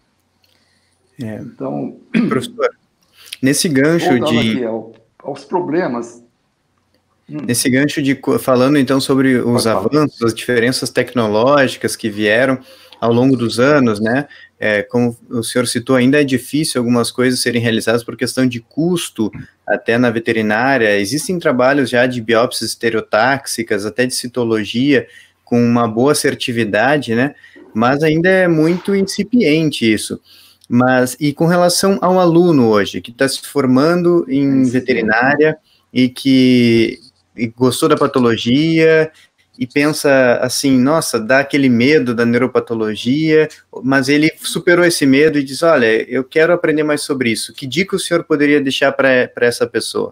Então, professor, nesse gancho aqui aos problemas. Nesse gancho falando então sobre os avanços, as diferenças tecnológicas que vieram ao longo dos anos, né? Como o senhor citou, ainda é difícil algumas coisas serem realizadas por questão de custo, até na veterinária. Existem trabalhos já de biópsias estereotáxicas, até de citologia, com uma boa assertividade, né? Mas ainda é muito incipiente isso. Mas, e com relação ao aluno hoje, que está se formando em veterinária e gostou da patologia e pensa assim, nossa, dá aquele medo da neuropatologia, mas ele superou esse medo e diz, olha, eu quero aprender mais sobre isso. Que dica o senhor poderia deixar para essa pessoa?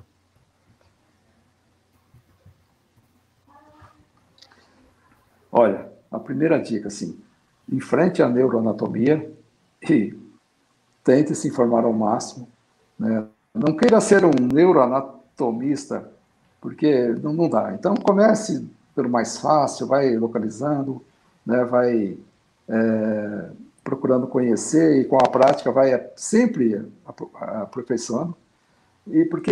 Olha, a primeira dica, assim, enfrente a neuroanatomia e tente se informar ao máximo, né? Não queira ser um neuroanatomista, porque não dá. Então, comece pelo mais fácil, vai localizando, né? Vai procurando conhecer e com a prática vai sempre aperfeiçoando. E porque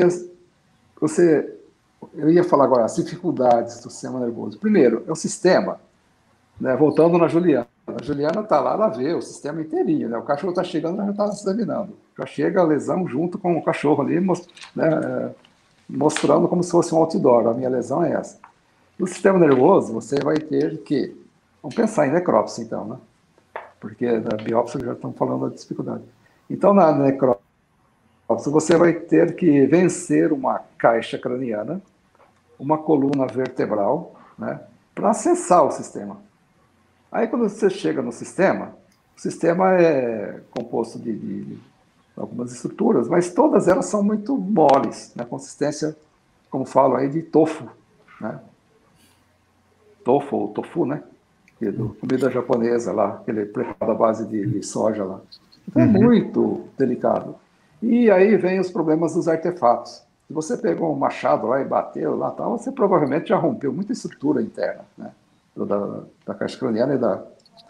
eu ia falar agora as dificuldades do sistema nervoso. Primeiro, é o sistema, né? Voltando na Juliana. A Juliana está lá, ela vê o sistema inteirinho, né? O cachorro está chegando, ela já está se examinando. Já chega a lesão junto com o cachorro ali, né? Mostrando como se fosse um outdoor. A minha lesão é essa. No sistema nervoso, você vai ter que... Vamos pensar em necrópsia, então, né? Porque na biópsia já estamos falando da dificuldade. Então, na necrópsia, você vai ter que vencer uma caixa craniana, uma coluna vertebral, né? Para acessar o sistema. Aí, quando você chega no sistema, o sistema é composto de algumas estruturas, mas todas elas são muito moles, né? Consistência, como falam aí, de tofu, né? Tofu, ou tofu, né? Comida japonesa lá, aquele preparado à base de soja lá. Então, é muito delicado. E aí vem os problemas dos artefatos. Se você pegou um machado lá e bateu lá, tal, você provavelmente já rompeu muita estrutura interna, né? Da caixa craniana e da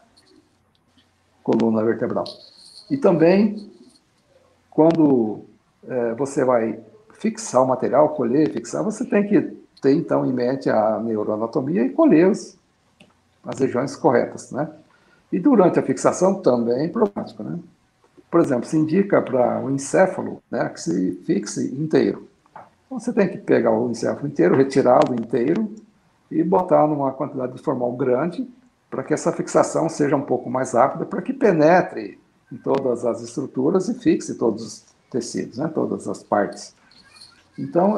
coluna vertebral. E também, quando você vai fixar o material, colher, fixar, você tem que ter, então, em mente a neuroanatomia e colher as regiões corretas, né? E durante a fixação também é problemático, né? Por exemplo, se indica para o encéfalo, né, que se fixe inteiro. Então, você tem que pegar o encéfalo inteiro, retirá-lo inteiro e botar numa quantidade de formal grande para que essa fixação seja um pouco mais rápida, para que penetre em todas as estruturas e fixe todos os tecidos, né, todas as partes. Então,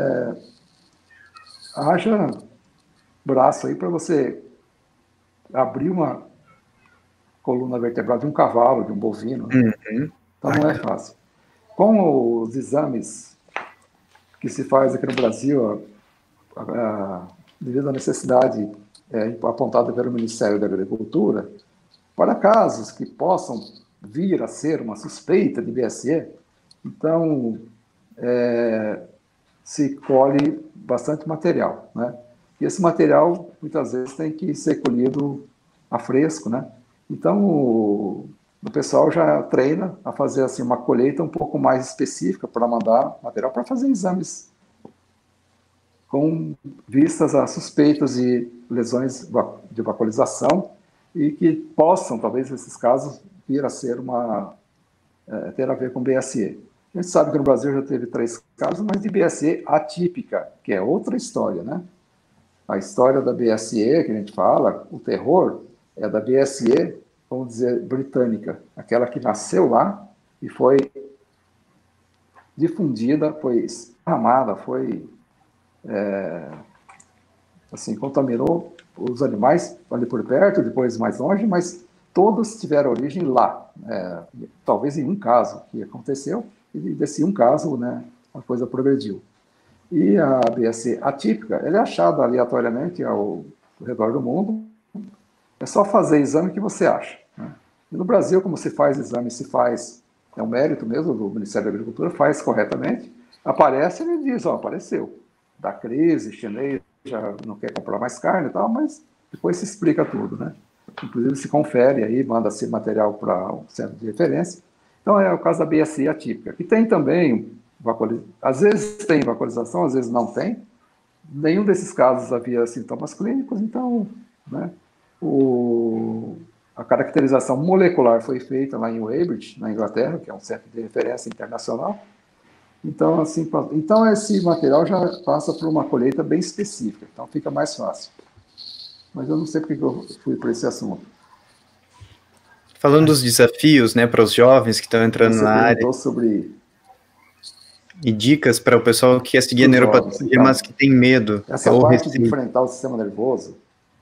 haja braço aí para você abrir uma coluna vertebral de um cavalo, de um bovino. Né? Então, não é fácil. Com os exames que se faz aqui no Brasil, devido à necessidade apontada pelo Ministério da Agricultura, para casos que possam vir a ser uma suspeita de BSE, então se colhe bastante material, né? E esse material, muitas vezes, tem que ser colhido a fresco, né? Então, o pessoal já treina a fazer assim, uma colheita um pouco mais específica para mandar material para fazer exames com vistas a suspeitas de lesões de vascularização e que possam, talvez, nesses casos, vir a ser ter a ver com BSE. A gente sabe que no Brasil já teve 3 casos, mas de BSE atípica, que é outra história, né? A história da BSE, que a gente fala, o terror, é da BSE, vamos dizer, britânica, aquela que nasceu lá e foi difundida, foi esparramada, foi assim, contaminou os animais ali por perto, depois mais longe, mas todos tiveram origem lá. Talvez em um caso que aconteceu, e desse um caso, né, a coisa progrediu. E a BSE atípica, ela é achada aleatoriamente ao redor do mundo. É só fazer exame que você acha. Né? E no Brasil, como se faz exame, é um mérito mesmo do Ministério da Agricultura, faz corretamente, aparece e ele diz, apareceu. Da crise, chinês já não quer comprar mais carne e tal, mas depois se explica tudo, né? Inclusive se confere aí, manda-se material para um centro de referência. Então é o caso da BSE atípica, que tem também, às vezes tem vascularização, às vezes não tem. Nenhum desses casos havia sintomas clínicos, então, né, a caracterização molecular foi feita lá em Weybridge, na Inglaterra, que é um centro de referência internacional. Então, assim, então esse material já passa por uma colheita bem específica, então fica mais fácil. Mas eu não sei porque eu fui para esse assunto. Falando dos desafios, né, para os jovens que estão entrando na área. Sobre... E dicas para o pessoal que quer seguir a neuropatologia, então, mas que tem medo. Essa parte de enfrentar o sistema nervoso,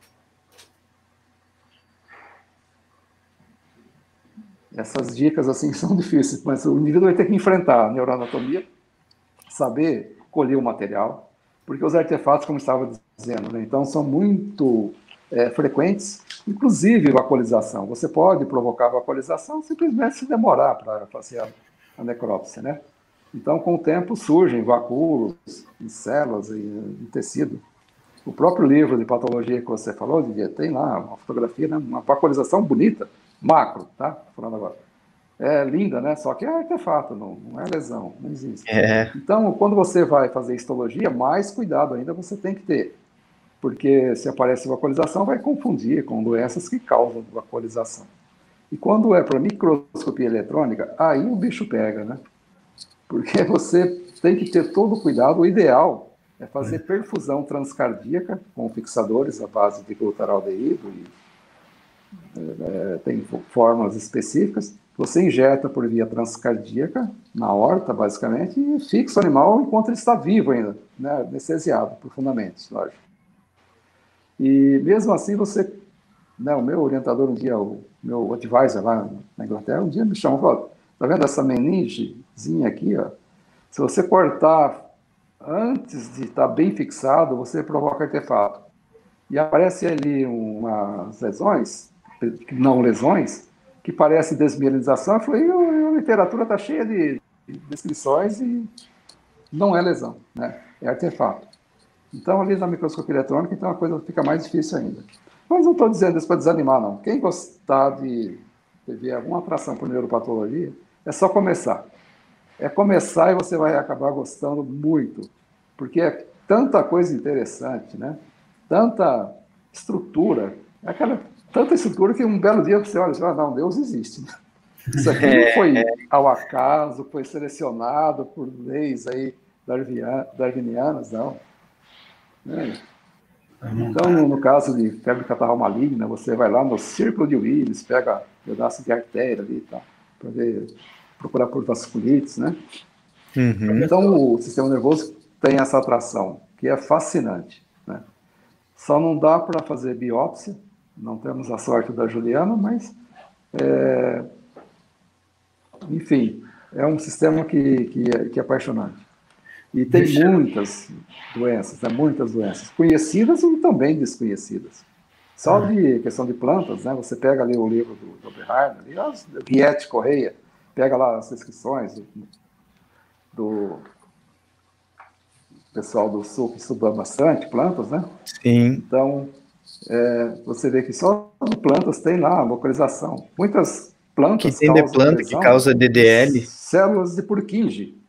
essas dicas, assim, são difíceis, mas o indivíduo vai ter que enfrentar a neuroanatomia, saber colher o material, porque os artefatos, como estava dizendo, né, então são muito frequentes, inclusive vacuolização. Você pode provocar vacuolização simplesmente se demorar para fazer a necrópsia, né? Então, com o tempo, surgem vacúolos em células, em tecido. O próprio livro de patologia que você falou, Didier, tem lá uma fotografia, né? Uma vacuolização bonita, macro, tá? Falando agora. É linda, né? Só que é artefato, não é lesão, não existe. Então, quando você vai fazer histologia, mais cuidado ainda você tem que ter. Porque se aparece vacuolização, vai confundir com doenças que causam vacuolização. E quando é para microscopia eletrônica, aí o bicho pega, né? Porque você tem que ter todo o cuidado. O ideal é fazer perfusão transcardíaca com fixadores à base de glutaraldeído. Tem fórmulas específicas. Você injeta por via transcardíaca, na aorta, basicamente, e fixa o animal enquanto ele está vivo ainda, né? Anestesiado profundamente, lógico. E mesmo assim você... Né, o meu orientador um dia, o meu advisor lá na Inglaterra, um dia me chamou e falou: tá vendo essa meningezinha aqui, ó? Se você cortar antes de estar bem fixado, você provoca artefato. E aparece ali umas lesões, não lesões, que parece desmielinização. Eu falei, a literatura está cheia de descrições e não é lesão, né? É artefato. Então, ali na microscopia eletrônica, então a coisa fica mais difícil ainda. Mas não estou dizendo isso para desanimar, não. Quem gostar de ver alguma atração por neuropatologia, é só começar. É começar e você vai acabar gostando muito, porque é tanta coisa interessante, né? Tanta estrutura, tanta estrutura que um belo dia você olha e fala, não, Deus existe. Né? Isso aqui não foi ao acaso, foi selecionado por leis aí darwinianas, não. Então, no caso de febre catarral maligna, você vai lá no círculo de Willis, pega um pedaço de artéria ali e tal, para procurar por vasculites, né? Então, o sistema nervoso tem essa atração, que é fascinante, né? Só não dá para fazer biópsia, não temos a sorte da Juliana, mas, enfim, é um sistema que é apaixonante. E tem muitas doenças, né? Muitas doenças, conhecidas e também desconhecidas. Só de questão de plantas, né? Você pega ali o livro do Eberhard, Riete Correia, pega lá as descrições do pessoal do sul que estuda bastante plantas, né? Sim. Então, você vê que só de plantas tem lá a localização. Muitas plantas que tem de planta que causa DDL. Células de Purkinje.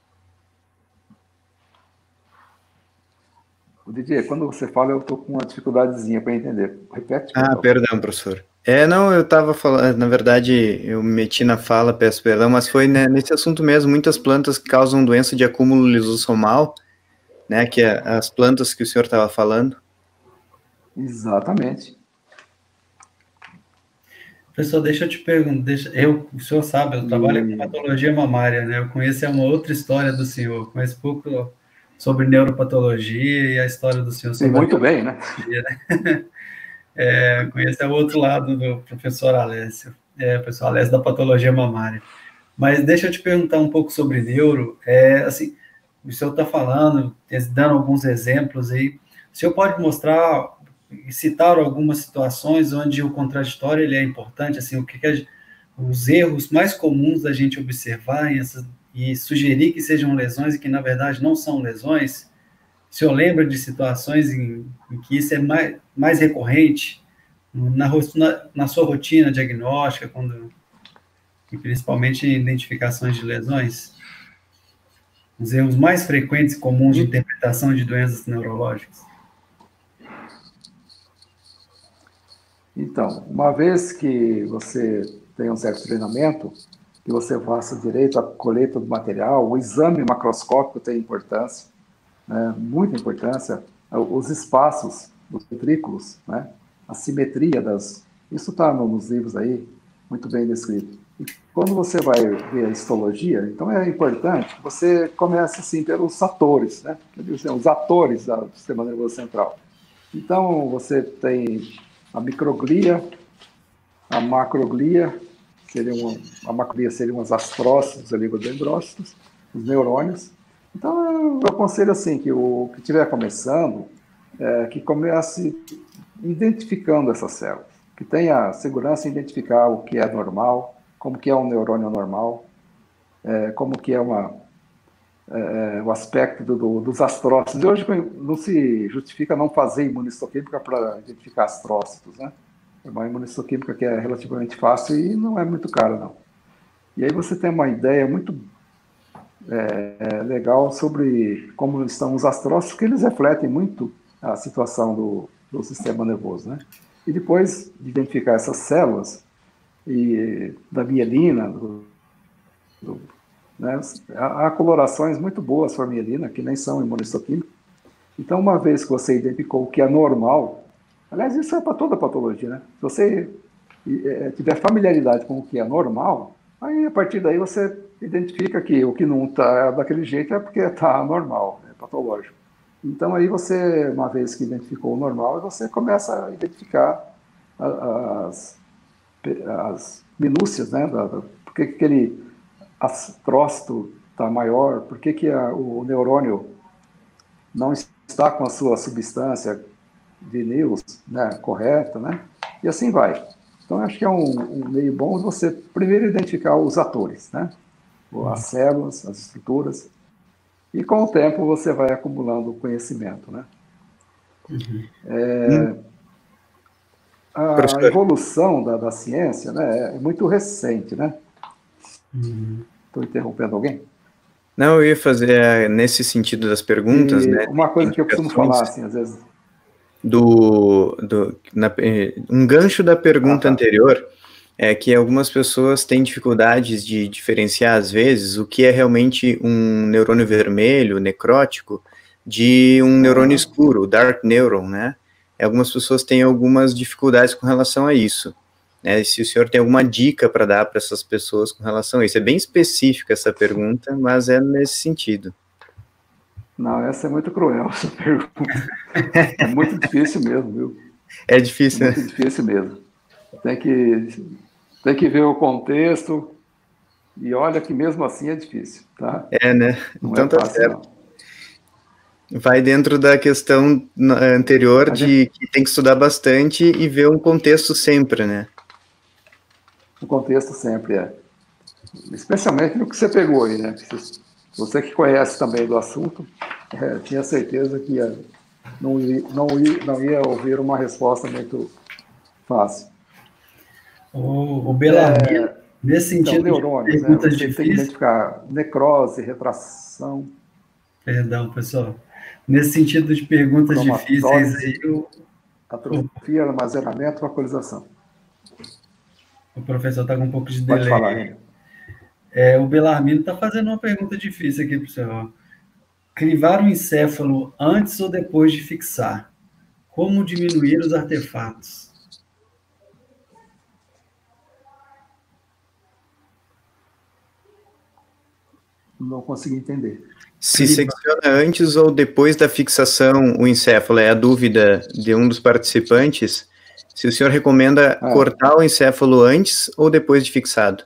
Didier, quando você fala, eu estou com uma dificuldadezinha para entender. Repete. Perdão, professor. Não, eu estava falando, na verdade, eu me meti na fala, peço perdão, mas foi nesse assunto mesmo, muitas plantas que causam doença de acúmulo lisossomal, né, que é as plantas que o senhor estava falando. Exatamente. Professor, deixa eu te perguntar, o senhor sabe, eu trabalho com patologia mamária, né, eu conheço uma outra história do senhor, conheço pouco sobre neuropatologia e a história do senhor sobre... muito bem, né? Conheço o outro lado do professor Alessio, professor Alessio da patologia mamária. Mas deixa eu te perguntar um pouco sobre neuro. Assim, o senhor está falando, dando alguns exemplos aí. O senhor pode mostrar, citar algumas situações onde o contraditório ele é importante, assim, o que os erros mais comuns da gente observar e sugerir que sejam lesões e que, na verdade, não são lesões? O senhor lembra de situações em que isso é mais recorrente na sua rotina diagnóstica, e principalmente em identificações de lesões? Os erros mais frequentes e comuns de interpretação de doenças neurológicas? Então, uma vez que você tem um certo treinamento, que você faça direito à colheita do material, o exame macroscópico tem importância, né, muita importância, os espaços dos ventrículos, né, a simetria isso está nos livros aí, muito bem descrito. E quando você vai ver a histologia, então é importante que você comece assim pelos atores, né? Quer dizer, os atores do sistema nervoso central. Então você tem a microglia, a macroglia, a macroglia seriam os astrócitos, os oligodendrócitos, os neurônios. Então eu aconselho assim que o que estiver começando, que comece identificando essas células, que tenha segurança em identificar o que é normal, como que é um neurônio normal, como que é o aspecto dos astrócitos. E hoje não se justifica não fazer imunistoquímica para identificar astrócitos, né? É uma imunistoquímica que é relativamente fácil e não é muito cara, não. E aí você tem uma ideia muito legal sobre como estão os astrócitos, que eles refletem muito a situação do sistema nervoso, né? E depois de identificar essas células, e da mielina, né? Há colorações muito boas para a mielina, que nem são imunistoquímicas. Então, uma vez que você identificou o que é normal, aliás, isso é para toda patologia, né? Se você tiver familiaridade com o que é normal, aí a partir daí você identifica que o que não está daquele jeito é porque está anormal, é patológico. Então aí você, uma vez que identificou o normal, você começa a identificar as minúcias, né? Por que aquele astrócito está maior, por que o neurônio não está com a sua substância de News, né, correta, né? E assim vai. Então, acho que é um meio bom você primeiro identificar os atores, né? As células, as estruturas, e com o tempo você vai acumulando conhecimento, né? A evolução da ciência, né, é muito recente, né? Estou interrompendo alguém? Não, eu ia fazer nesse sentido das perguntas, né? Uma coisa que eu costumo falar, assim, às vezes... um gancho da pergunta anterior é que algumas pessoas têm dificuldades de diferenciar, às vezes, o que é realmente um neurônio vermelho, necrótico, de um neurônio escuro, dark neuron, né? Algumas pessoas têm algumas dificuldades com relação a isso, né? Se o senhor tem alguma dica para dar para essas pessoas com relação a isso. É bem específica essa pergunta, mas é nesse sentido. Não, essa é muito cruel, essa pergunta. É muito difícil mesmo, viu? É difícil, né? Muito difícil mesmo. Tem que ver o contexto, e olha que mesmo assim é difícil, tá? Né? Não então tá fácil, certo. Não. Vai dentro da questão anterior que tem que estudar bastante e ver um contexto sempre, né? O contexto sempre especialmente no que você pegou aí, né? Você que conhece também do assunto, tinha certeza que não ia ouvir uma resposta muito fácil. O Belarmino, nesse sentido, então, neurônios, de perguntas você difíceis... tem que identificar necrose, retração... Perdão, pessoal. Nesse sentido de perguntas difíceis aí, atrofia, armazenamento, localização. O professor está com um pouco de delay. Pode falar, hein? O Belarmino está fazendo uma pergunta difícil aqui para o senhor. Crivar o encéfalo antes ou depois de fixar? Como diminuir os artefatos? Não consegui entender. Se secciona antes ou depois da fixação o encéfalo? É a dúvida de um dos participantes. Se o senhor recomenda cortar o encéfalo antes ou depois de fixado?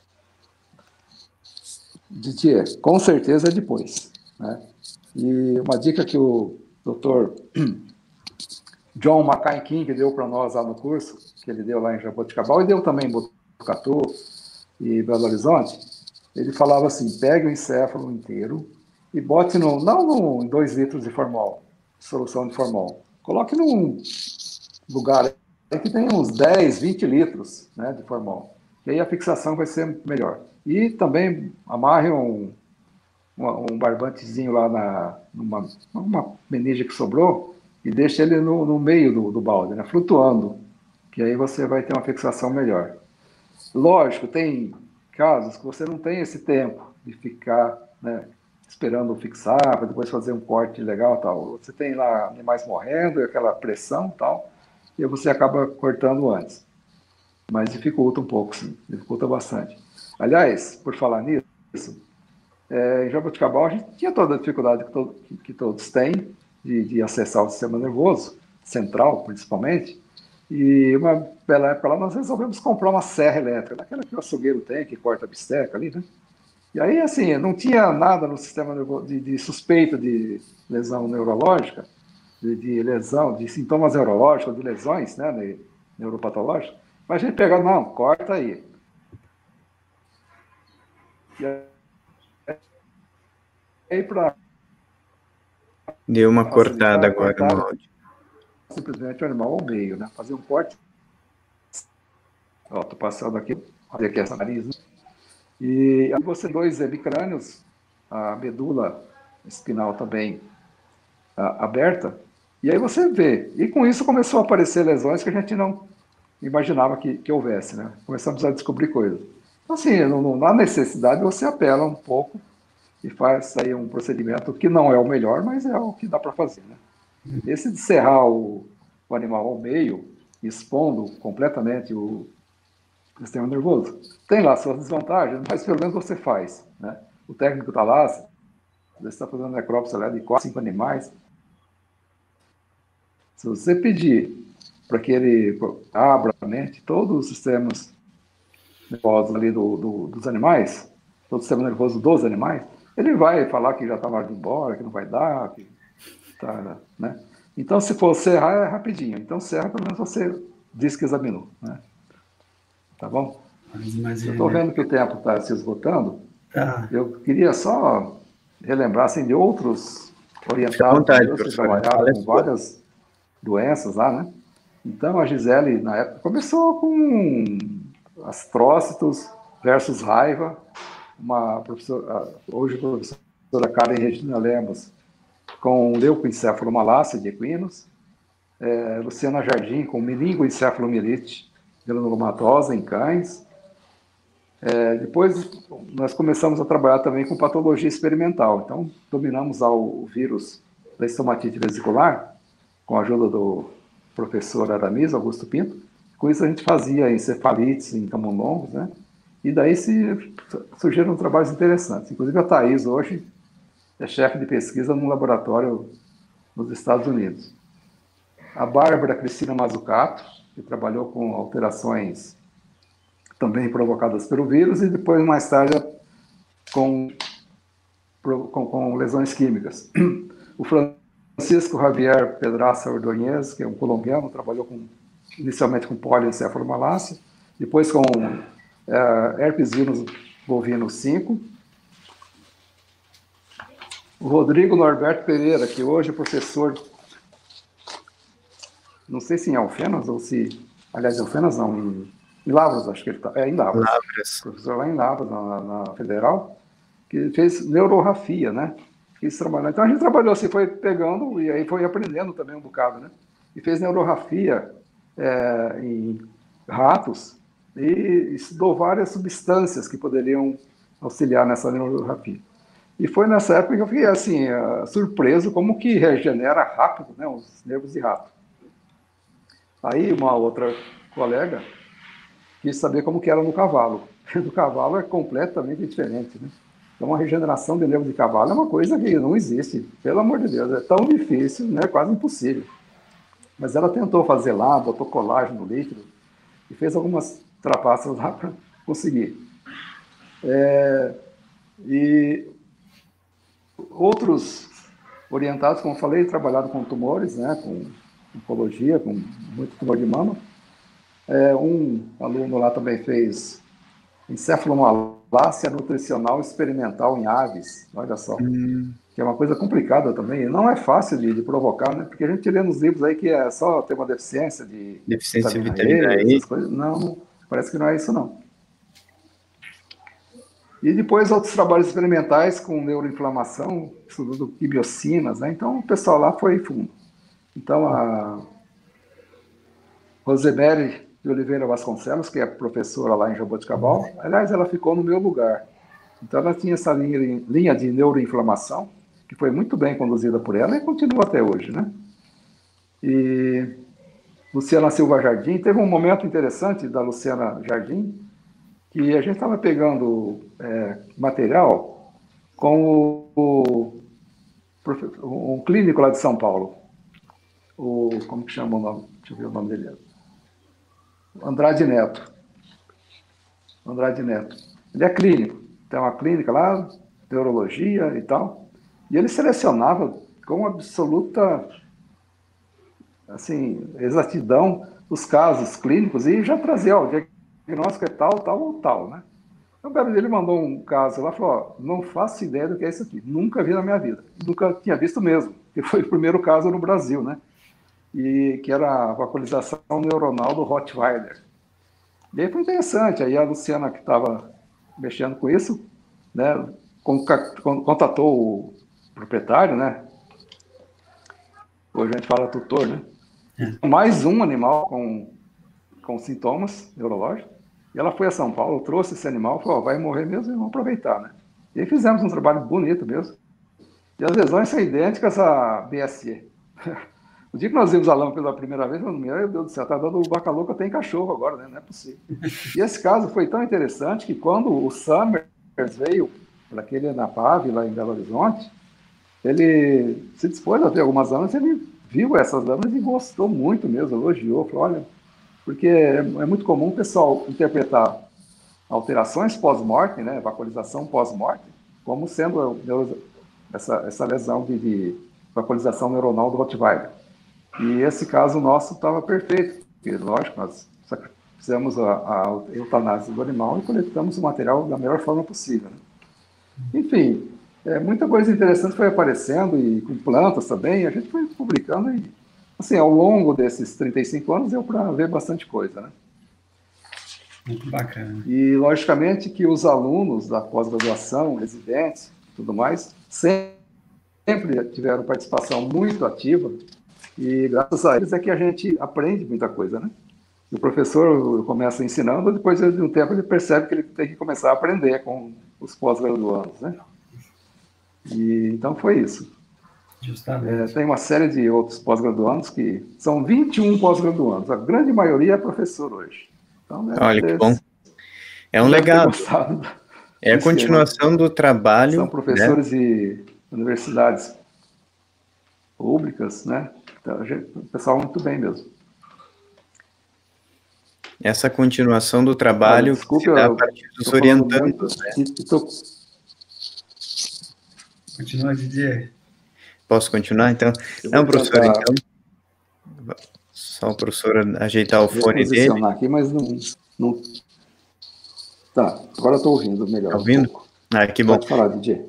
Didier, com certeza depois, né? E uma dica que o Dr. John Mackay King deu para nós lá no curso, que ele deu lá em Jaboticabal, e deu também em Botucatu e Belo Horizonte, ele falava assim, pegue o encéfalo inteiro e bote não em 2 litros de formol, solução de formol. Coloque num lugar que tem uns 10, 20 litros, né, de formol. E aí a fixação vai ser melhor. E também amarre um barbantezinho lá numa meninge que sobrou e deixe ele no meio do balde, né, flutuando, que aí você vai ter uma fixação melhor. Lógico, tem casos que você não tem esse tempo de ficar, né, esperando fixar, para depois fazer um corte legal, tal. Você tem lá animais morrendo, aquela pressão, tal, e você acaba cortando antes. mas dificulta um pouco, sim, dificulta bastante. Aliás, por falar nisso, em Jaboticabal a gente tinha toda a dificuldade que todos têm de acessar o sistema nervoso, central principalmente, e uma bela época lá nós resolvemos comprar uma serra elétrica, daquela que o açougueiro tem, que corta a bisteca ali, né? E aí, assim, não tinha nada no sistema nervoso de suspeita de lesão neurológica, de lesão, de sintomas neurológicos, de lesões, né, neuropatológicas, mas a gente pegava, não, corta aí. E aí, para Deu uma cortada facilitar, agora no cortaram áudio. simplesmente o animal ao meio, né? Fazer um corte. Ó, tô passando aqui, olha aqui essa nariz, né? E aí você tem dois hemicrânios, a medula espinal também aberta, e aí você vê. E com isso começou a aparecer lesões que a gente não imaginava que houvesse, né? Começamos a descobrir coisas. Então, assim, na necessidade você apela um pouco e faz aí um procedimento que não é o melhor, mas é o que dá para fazer, né? Esse de serrar o animal ao meio, expondo completamente o sistema nervoso, tem lá suas desvantagens, mas pelo menos você faz, né? O técnico está lá, você está fazendo necrópsia de 4, 5 animais. Se você pedir para que ele abra a mente todos os sistemas nervosos ali dos animais, todo o sistema nervoso dos animais, ele vai falar que já está na hora de ir embora, que não vai dar, que tá, né? Então, se for serrar, é rapidinho. Então, serra, pelo menos você diz que examinou, né? Tá bom? Eu estou vendo que o tempo está se esgotando. Tá. Eu queria só relembrar assim, de outros orientados vontade, que trabalharam com várias doenças lá, né? Então, a Gisele, na época, começou com astrócitos versus raiva. Uma professora, hoje a professora Karen Regina Lemos, com leucoencefalomalácia de equinos. Luciana Jardim, com meningoencefalomielite granulomatosa em cães. Depois, nós começamos a trabalhar também com patologia experimental. Então, dominamos o vírus da estomatite vesicular, com a ajuda do professor Aramis Augusto Pinto. Com isso, a gente fazia encefalites em camundongos, né? E daí surgiram trabalhos interessantes. Inclusive, a Thais, hoje, é chefe de pesquisa num laboratório nos Estados Unidos. A Bárbara Cristina Mazzucato, que trabalhou com alterações também provocadas pelo vírus, e depois, mais tarde, com lesões químicas. O Francisco Javier Pedraza Ordonez, que é um colombiano, trabalhou inicialmente com poliencefalomalácia, depois com herpes vírus bovino 5. O Rodrigo Norberto Pereira, que hoje é professor, não sei se em Alfenas ou se... Aliás, Alfenas não, em Lavras, acho que ele está. Em Lavras. Professor lá em Lavras, na Federal, que fez neurorrafia, né? Então a gente trabalhou assim, foi pegando e aí foi aprendendo também um bocado, né? E fez neurorrafia em ratos e estudou várias substâncias que poderiam auxiliar nessa neurorrafia. E foi nessa época que eu fiquei assim, surpreso como que regenera rápido, né, os nervos de rato. Aí uma outra colega quis saber como que era no cavalo. No cavalo é completamente diferente, né? Então, a regeneração de nervo de cavalo é uma coisa que não existe, pelo amor de Deus, é tão difícil, né? Quase impossível. Mas ela tentou fazer lá, botou colágeno no líquido e fez algumas trapaças lá para conseguir. E outros orientados, como eu falei, trabalharam com tumores, né? Com oncologia, com muito tumor de mama. Um aluno lá também fez encefalomalácia nutricional experimental em aves, olha só, que é uma coisa complicada também, e não é fácil de provocar, né? Porque a gente lê nos livros aí que é só ter uma deficiência de vitamina E, essas coisas. Não, parece que não é isso não. E depois outros trabalhos experimentais com neuroinflamação, estudando quimiocinas, né? Então o pessoal lá foi fundo. Então a Rosemary de Oliveira Vasconcelos, que é professora lá em Jaboticabal, aliás, ela ficou no meu lugar. Então, ela tinha essa linha de neuroinflamação, que foi muito bem conduzida por ela e continua até hoje, né? E Luciana Silva Jardim. Teve um momento interessante da Luciana Jardim, que a gente estava pegando material com um clínico lá de São Paulo. Como que chama o nome? Deixa eu ver o nome dele. Andrade Neto. Andrade Neto. Ele é clínico. Tem uma clínica lá, neurologia e tal. E ele selecionava com absoluta, assim, exatidão os casos clínicos e já trazia, o diagnóstico é tal, tal ou tal, né? Então, o belo dia ele mandou um caso lá e falou, não faço ideia do que é isso aqui. Nunca vi na minha vida. Nunca tinha visto mesmo. Que foi o primeiro caso no Brasil, né? E que era a vocalização neuronal do Rottweiler. E aí foi interessante. Aí a Luciana, que estava mexendo com isso, né, contatou o proprietário, né? Hoje a gente fala tutor, né? Mais um animal com sintomas neurológicos. E ela foi a São Paulo, trouxe esse animal, falou, vai morrer mesmo e vamos aproveitar, né? E aí fizemos um trabalho bonito mesmo. E as lesões são idênticas à BSE. O dia que nós vimos a lama pela primeira vez, meu Deus do céu, tá dando vaca louca, tem cachorro agora, né? Não é possível. E esse caso foi tão interessante que quando o Summers veio para aquele na PAV, lá em Belo Horizonte, ele se dispôs a ver algumas lâminas, ele viu essas lâminas e gostou muito mesmo, elogiou, falou, olha, porque é muito comum o pessoal interpretar alterações pós-morte, né, vacalização pós-morte, como sendo essa lesão de vacalização neuronal do Rottweiler. E esse caso nosso estava perfeito, porque, lógico, nós fizemos a eutanásia do animal e coletamos o material da melhor forma possível, né? Enfim, muita coisa interessante foi aparecendo, e com plantas também, a gente foi publicando, e, assim, ao longo desses 35 anos deu para ver bastante coisa, né? Muito bacana. E, logicamente, que os alunos da pós-graduação, residentes e tudo mais, sempre tiveram participação muito ativa, e graças a eles é que a gente aprende muita coisa, né? E o professor começa ensinando, depois de um tempo ele percebe que ele tem que começar a aprender com os pós-graduandos, né? E então foi isso. Justamente. Tem uma série de outros pós-graduandos que são 21 pós-graduandos, a grande maioria é professor hoje. Então, olha que bom. É um legado. É a continuação do trabalho. São professores, né, de universidades públicas, né? Então, o pessoal muito bem mesmo. Essa continuação do trabalho, desculpe, se dá a partir dos orientandos, né? Continua, Didier. Posso continuar, então? Não, professor, então... Só o professor ajeitar o fone dele. Aqui, mas não... Tá, agora eu estou ouvindo melhor. Está ouvindo? Que bom. Pode falar, Didier.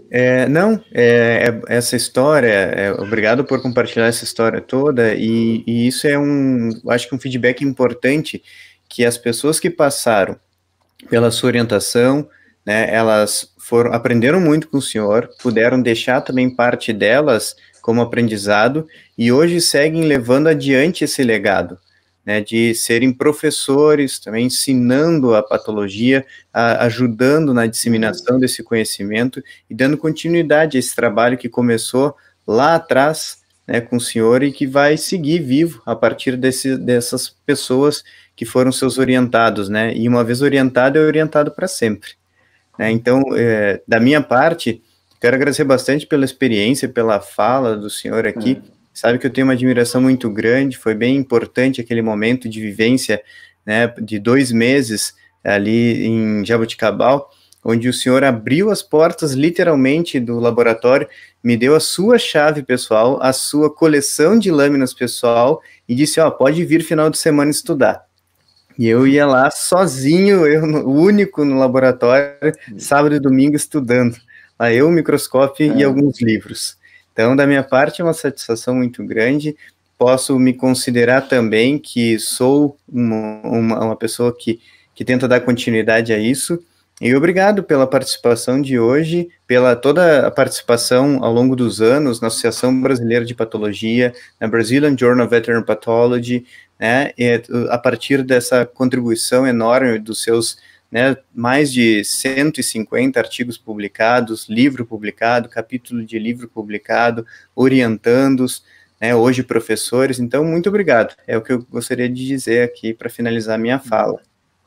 Essa história, obrigado por compartilhar essa história toda, e isso é acho que um feedback importante, que as pessoas que passaram pela sua orientação, né, elas aprenderam muito com o senhor, puderam deixar também parte delas como aprendizado, e hoje seguem levando adiante esse legado, né, de serem professores, também ensinando a patologia, ajudando na disseminação desse conhecimento e dando continuidade a esse trabalho que começou lá atrás, né, com o senhor, e que vai seguir vivo a partir dessas pessoas que foram seus orientados, né, e uma vez orientado, é orientado para sempre, né. Então, da minha parte, quero agradecer bastante pela experiência, pela fala do senhor aqui. Sabe que eu tenho uma admiração muito grande, foi bem importante aquele momento de vivência, né, de 2 meses ali em Jaboticabal, onde o senhor abriu as portas literalmente do laboratório, me deu a sua chave pessoal, a sua coleção de lâminas pessoal, e disse, pode vir final de semana estudar. E eu ia lá sozinho, o único no laboratório, sábado e domingo estudando. Lá eu, o microscópio e alguns livros. Então, da minha parte, é uma satisfação muito grande. Posso me considerar também que sou uma pessoa que tenta dar continuidade a isso. E obrigado pela participação de hoje, pela toda a participação ao longo dos anos na Associação Brasileira de Patologia, na Brazilian Journal of Veterinary Pathology, né, a partir dessa contribuição enorme dos seus, né, mais de 150 artigos publicados, livro publicado, capítulo de livro publicado, orientandos, né, hoje professores. Então, muito obrigado. É o que eu gostaria de dizer aqui para finalizar a minha fala.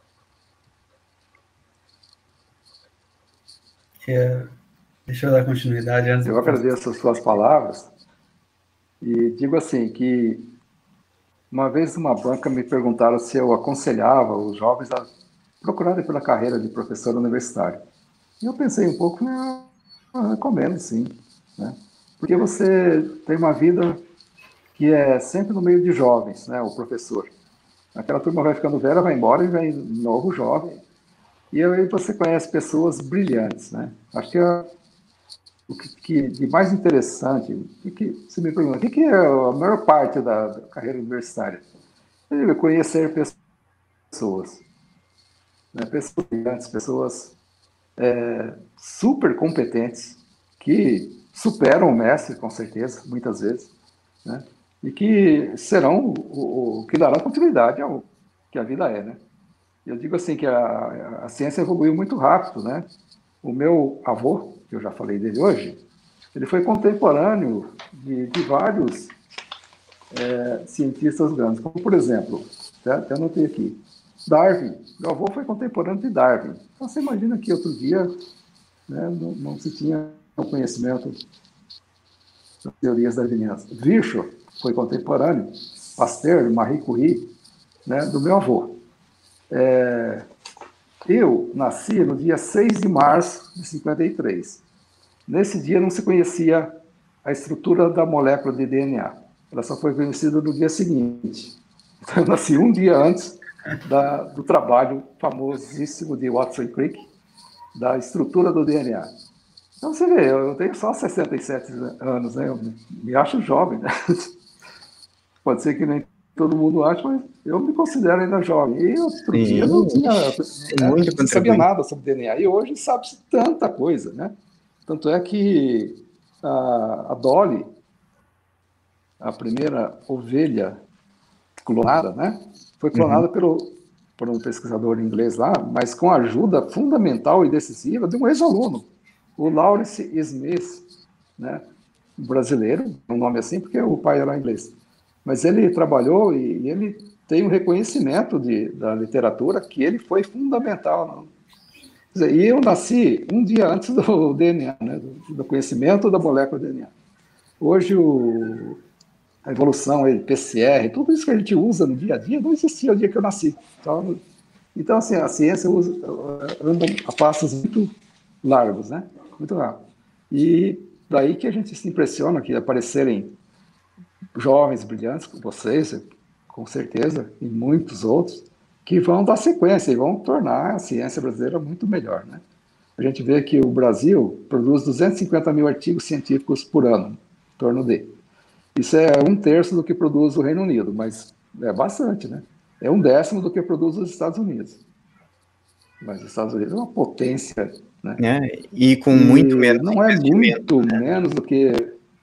Deixa eu dar continuidade antes. Eu agradeço as suas palavras e digo assim que uma vez numa banca me perguntaram se eu aconselhava os jovens a procurarem pela carreira de professor universitário. E eu pensei um pouco, né, eu recomendo sim, né? Porque você tem uma vida que é sempre no meio de jovens, né, o professor. Aquela turma vai ficando velha, vai embora e vem novo jovem. E aí você conhece pessoas brilhantes, né? Acho que o que de mais interessante, você me pergunta, o que é a maior parte da carreira universitária? É conhecer pessoas, né? Pessoas brilhantes, pessoas super competentes, que superam o mestre, com certeza, muitas vezes, né? E que serão o que dará continuidade ao que a vida é, né? Eu digo assim que a ciência evoluiu muito rápido, né? O meu avô, que eu já falei dele hoje, ele foi contemporâneo de vários cientistas grandes, como, por exemplo, até anotei aqui, Darwin. Meu avô foi contemporâneo de Darwin. Então, você imagina que outro dia, né, não se tinha o conhecimento das teorias darwinianas. Virchow foi contemporâneo, Pasteur, Marie Curie, né, do meu avô. Eu nasci no dia 6 de março de 53. Nesse dia não se conhecia a estrutura da molécula de DNA. Ela só foi conhecida no dia seguinte. Então, eu nasci um dia antes do trabalho famosíssimo de Watson e Crick, da estrutura do DNA. Então, você vê, eu tenho só 67 anos, né? Eu me acho jovem, né? Pode ser que nem todo mundo ache, mas eu me considero ainda jovem. E outro dia não tinha, não sabia nada sobre DNA. E hoje sabe-se tanta coisa, né? Tanto é que a Dolly, a primeira ovelha clonada, né? Foi clonada por um pesquisador inglês lá, mas com a ajuda fundamental e decisiva de um ex-aluno, o Lawrence Smith, né? Brasileiro, um nome assim, porque o pai era inglês. Mas ele trabalhou e ele tem um reconhecimento da literatura que ele foi fundamental. Quer dizer, e eu nasci um dia antes do DNA, né? Do conhecimento da molécula DNA. Hoje, a evolução, PCR, tudo isso que a gente usa no dia a dia, não existia o dia que eu nasci. Então assim, a ciência anda a passos muito largos, né? Muito rápido. E daí que a gente se impressiona que aparecerem jovens brilhantes, como vocês, com certeza, e muitos outros, que vão dar sequência e vão tornar a ciência brasileira muito melhor, né? A gente vê que o Brasil produz 250 mil artigos científicos por ano, em torno de. Isso é 1/3 do que produz o Reino Unido, mas é bastante, né? É 1/10 do que produz os Estados Unidos. Mas os Estados Unidos é uma potência, né? E com muito menos não é muito menos do que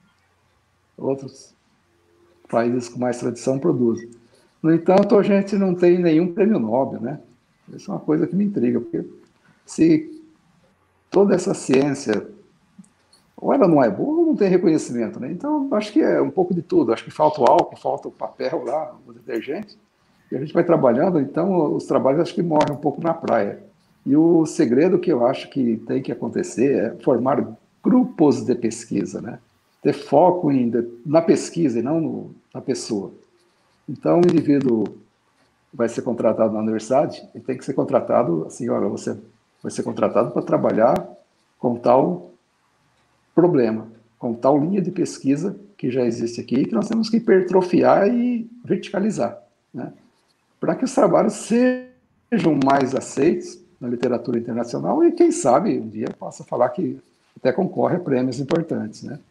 outros países com mais tradição produzem. No entanto, a gente não tem nenhum prêmio Nobel, né? Isso é uma coisa que me intriga, porque se toda essa ciência, ou ela não é boa ou não tem reconhecimento, né? Então, acho que é um pouco de tudo. Acho que falta o álcool, falta o papel lá, o detergente, e a gente vai trabalhando, então os trabalhos acho que morrem um pouco na praia. E o segredo que eu acho que tem que acontecer é formar grupos de pesquisa, né? Ter foco na pesquisa e não na pessoa. Então, o indivíduo vai ser contratado na universidade e tem que ser contratado assim, olha, você vai ser contratado para trabalhar com tal problema, com tal linha de pesquisa que já existe aqui, que nós temos que hipertrofiar e verticalizar, né? Para que os trabalhos sejam mais aceitos na literatura internacional e, quem sabe, um dia possa falar que até concorre a prêmios importantes, né?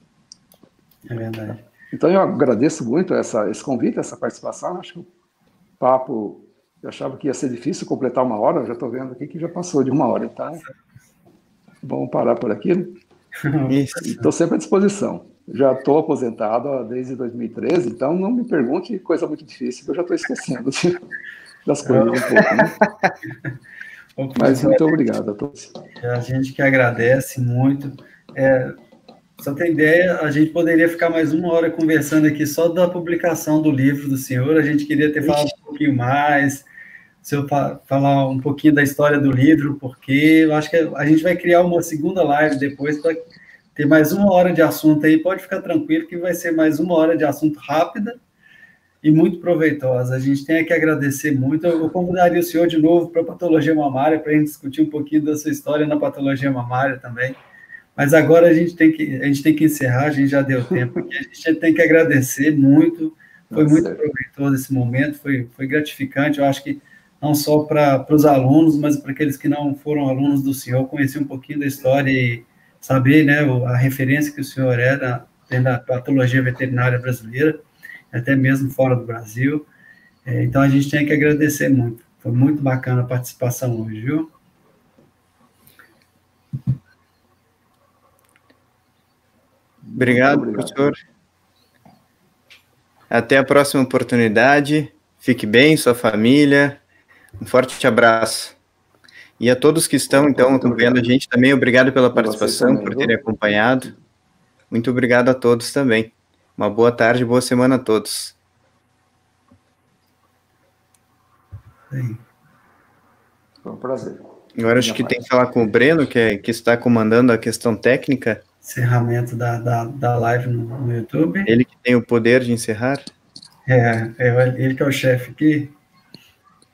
É verdade. Então, eu agradeço muito esse convite, essa participação. Acho que o papo, eu achava que ia ser difícil completar 1 hora, eu já estou vendo aqui que já passou de 1 hora. Então, vamos parar por aqui. Estou sempre à disposição. Já estou aposentado desde 2013, então não me pergunte coisa muito difícil, que eu já estou esquecendo das coisas um pouco, né? Mas muito obrigado a todos. A gente que agradece muito. só tem ideia, a gente poderia ficar mais 1 hora conversando aqui só da publicação do livro do senhor, a gente queria ter falado um pouquinho mais, se eu falar um pouquinho da história do livro, porque eu acho que a gente vai criar uma segunda live depois para ter mais 1 hora de assunto aí, pode ficar tranquilo que vai ser mais 1 hora de assunto rápida e muito proveitosa. A gente tem que agradecer muito. Eu convidaria o senhor de novo para a patologia mamária, para a gente discutir um pouquinho da sua história na patologia mamária também. Mas agora a gente tem que encerrar, a gente já deu tempo aqui, a gente tem que agradecer muito, foi muito proveitoso esse momento, foi gratificante, eu acho que não só para os alunos, mas para aqueles que não foram alunos do senhor, conhecer um pouquinho da história e saber, né, a referência que o senhor é dentro da patologia veterinária brasileira, até mesmo fora do Brasil. Então, a gente tem que agradecer muito. Foi muito bacana a participação hoje, viu? Obrigado, professor. Até a próxima oportunidade. Fique bem, sua família. Um forte abraço. E a todos que estão, então, acompanhando a gente também, obrigado pela participação, por terem acompanhado. Muito obrigado a todos também. Uma boa tarde, boa semana a todos. Sim. Foi um prazer. Agora acho que tem que falar com o Breno, que está comandando a questão técnica. Encerramento da live no YouTube. Ele que tem o poder de encerrar. Ele que é o chefe aqui.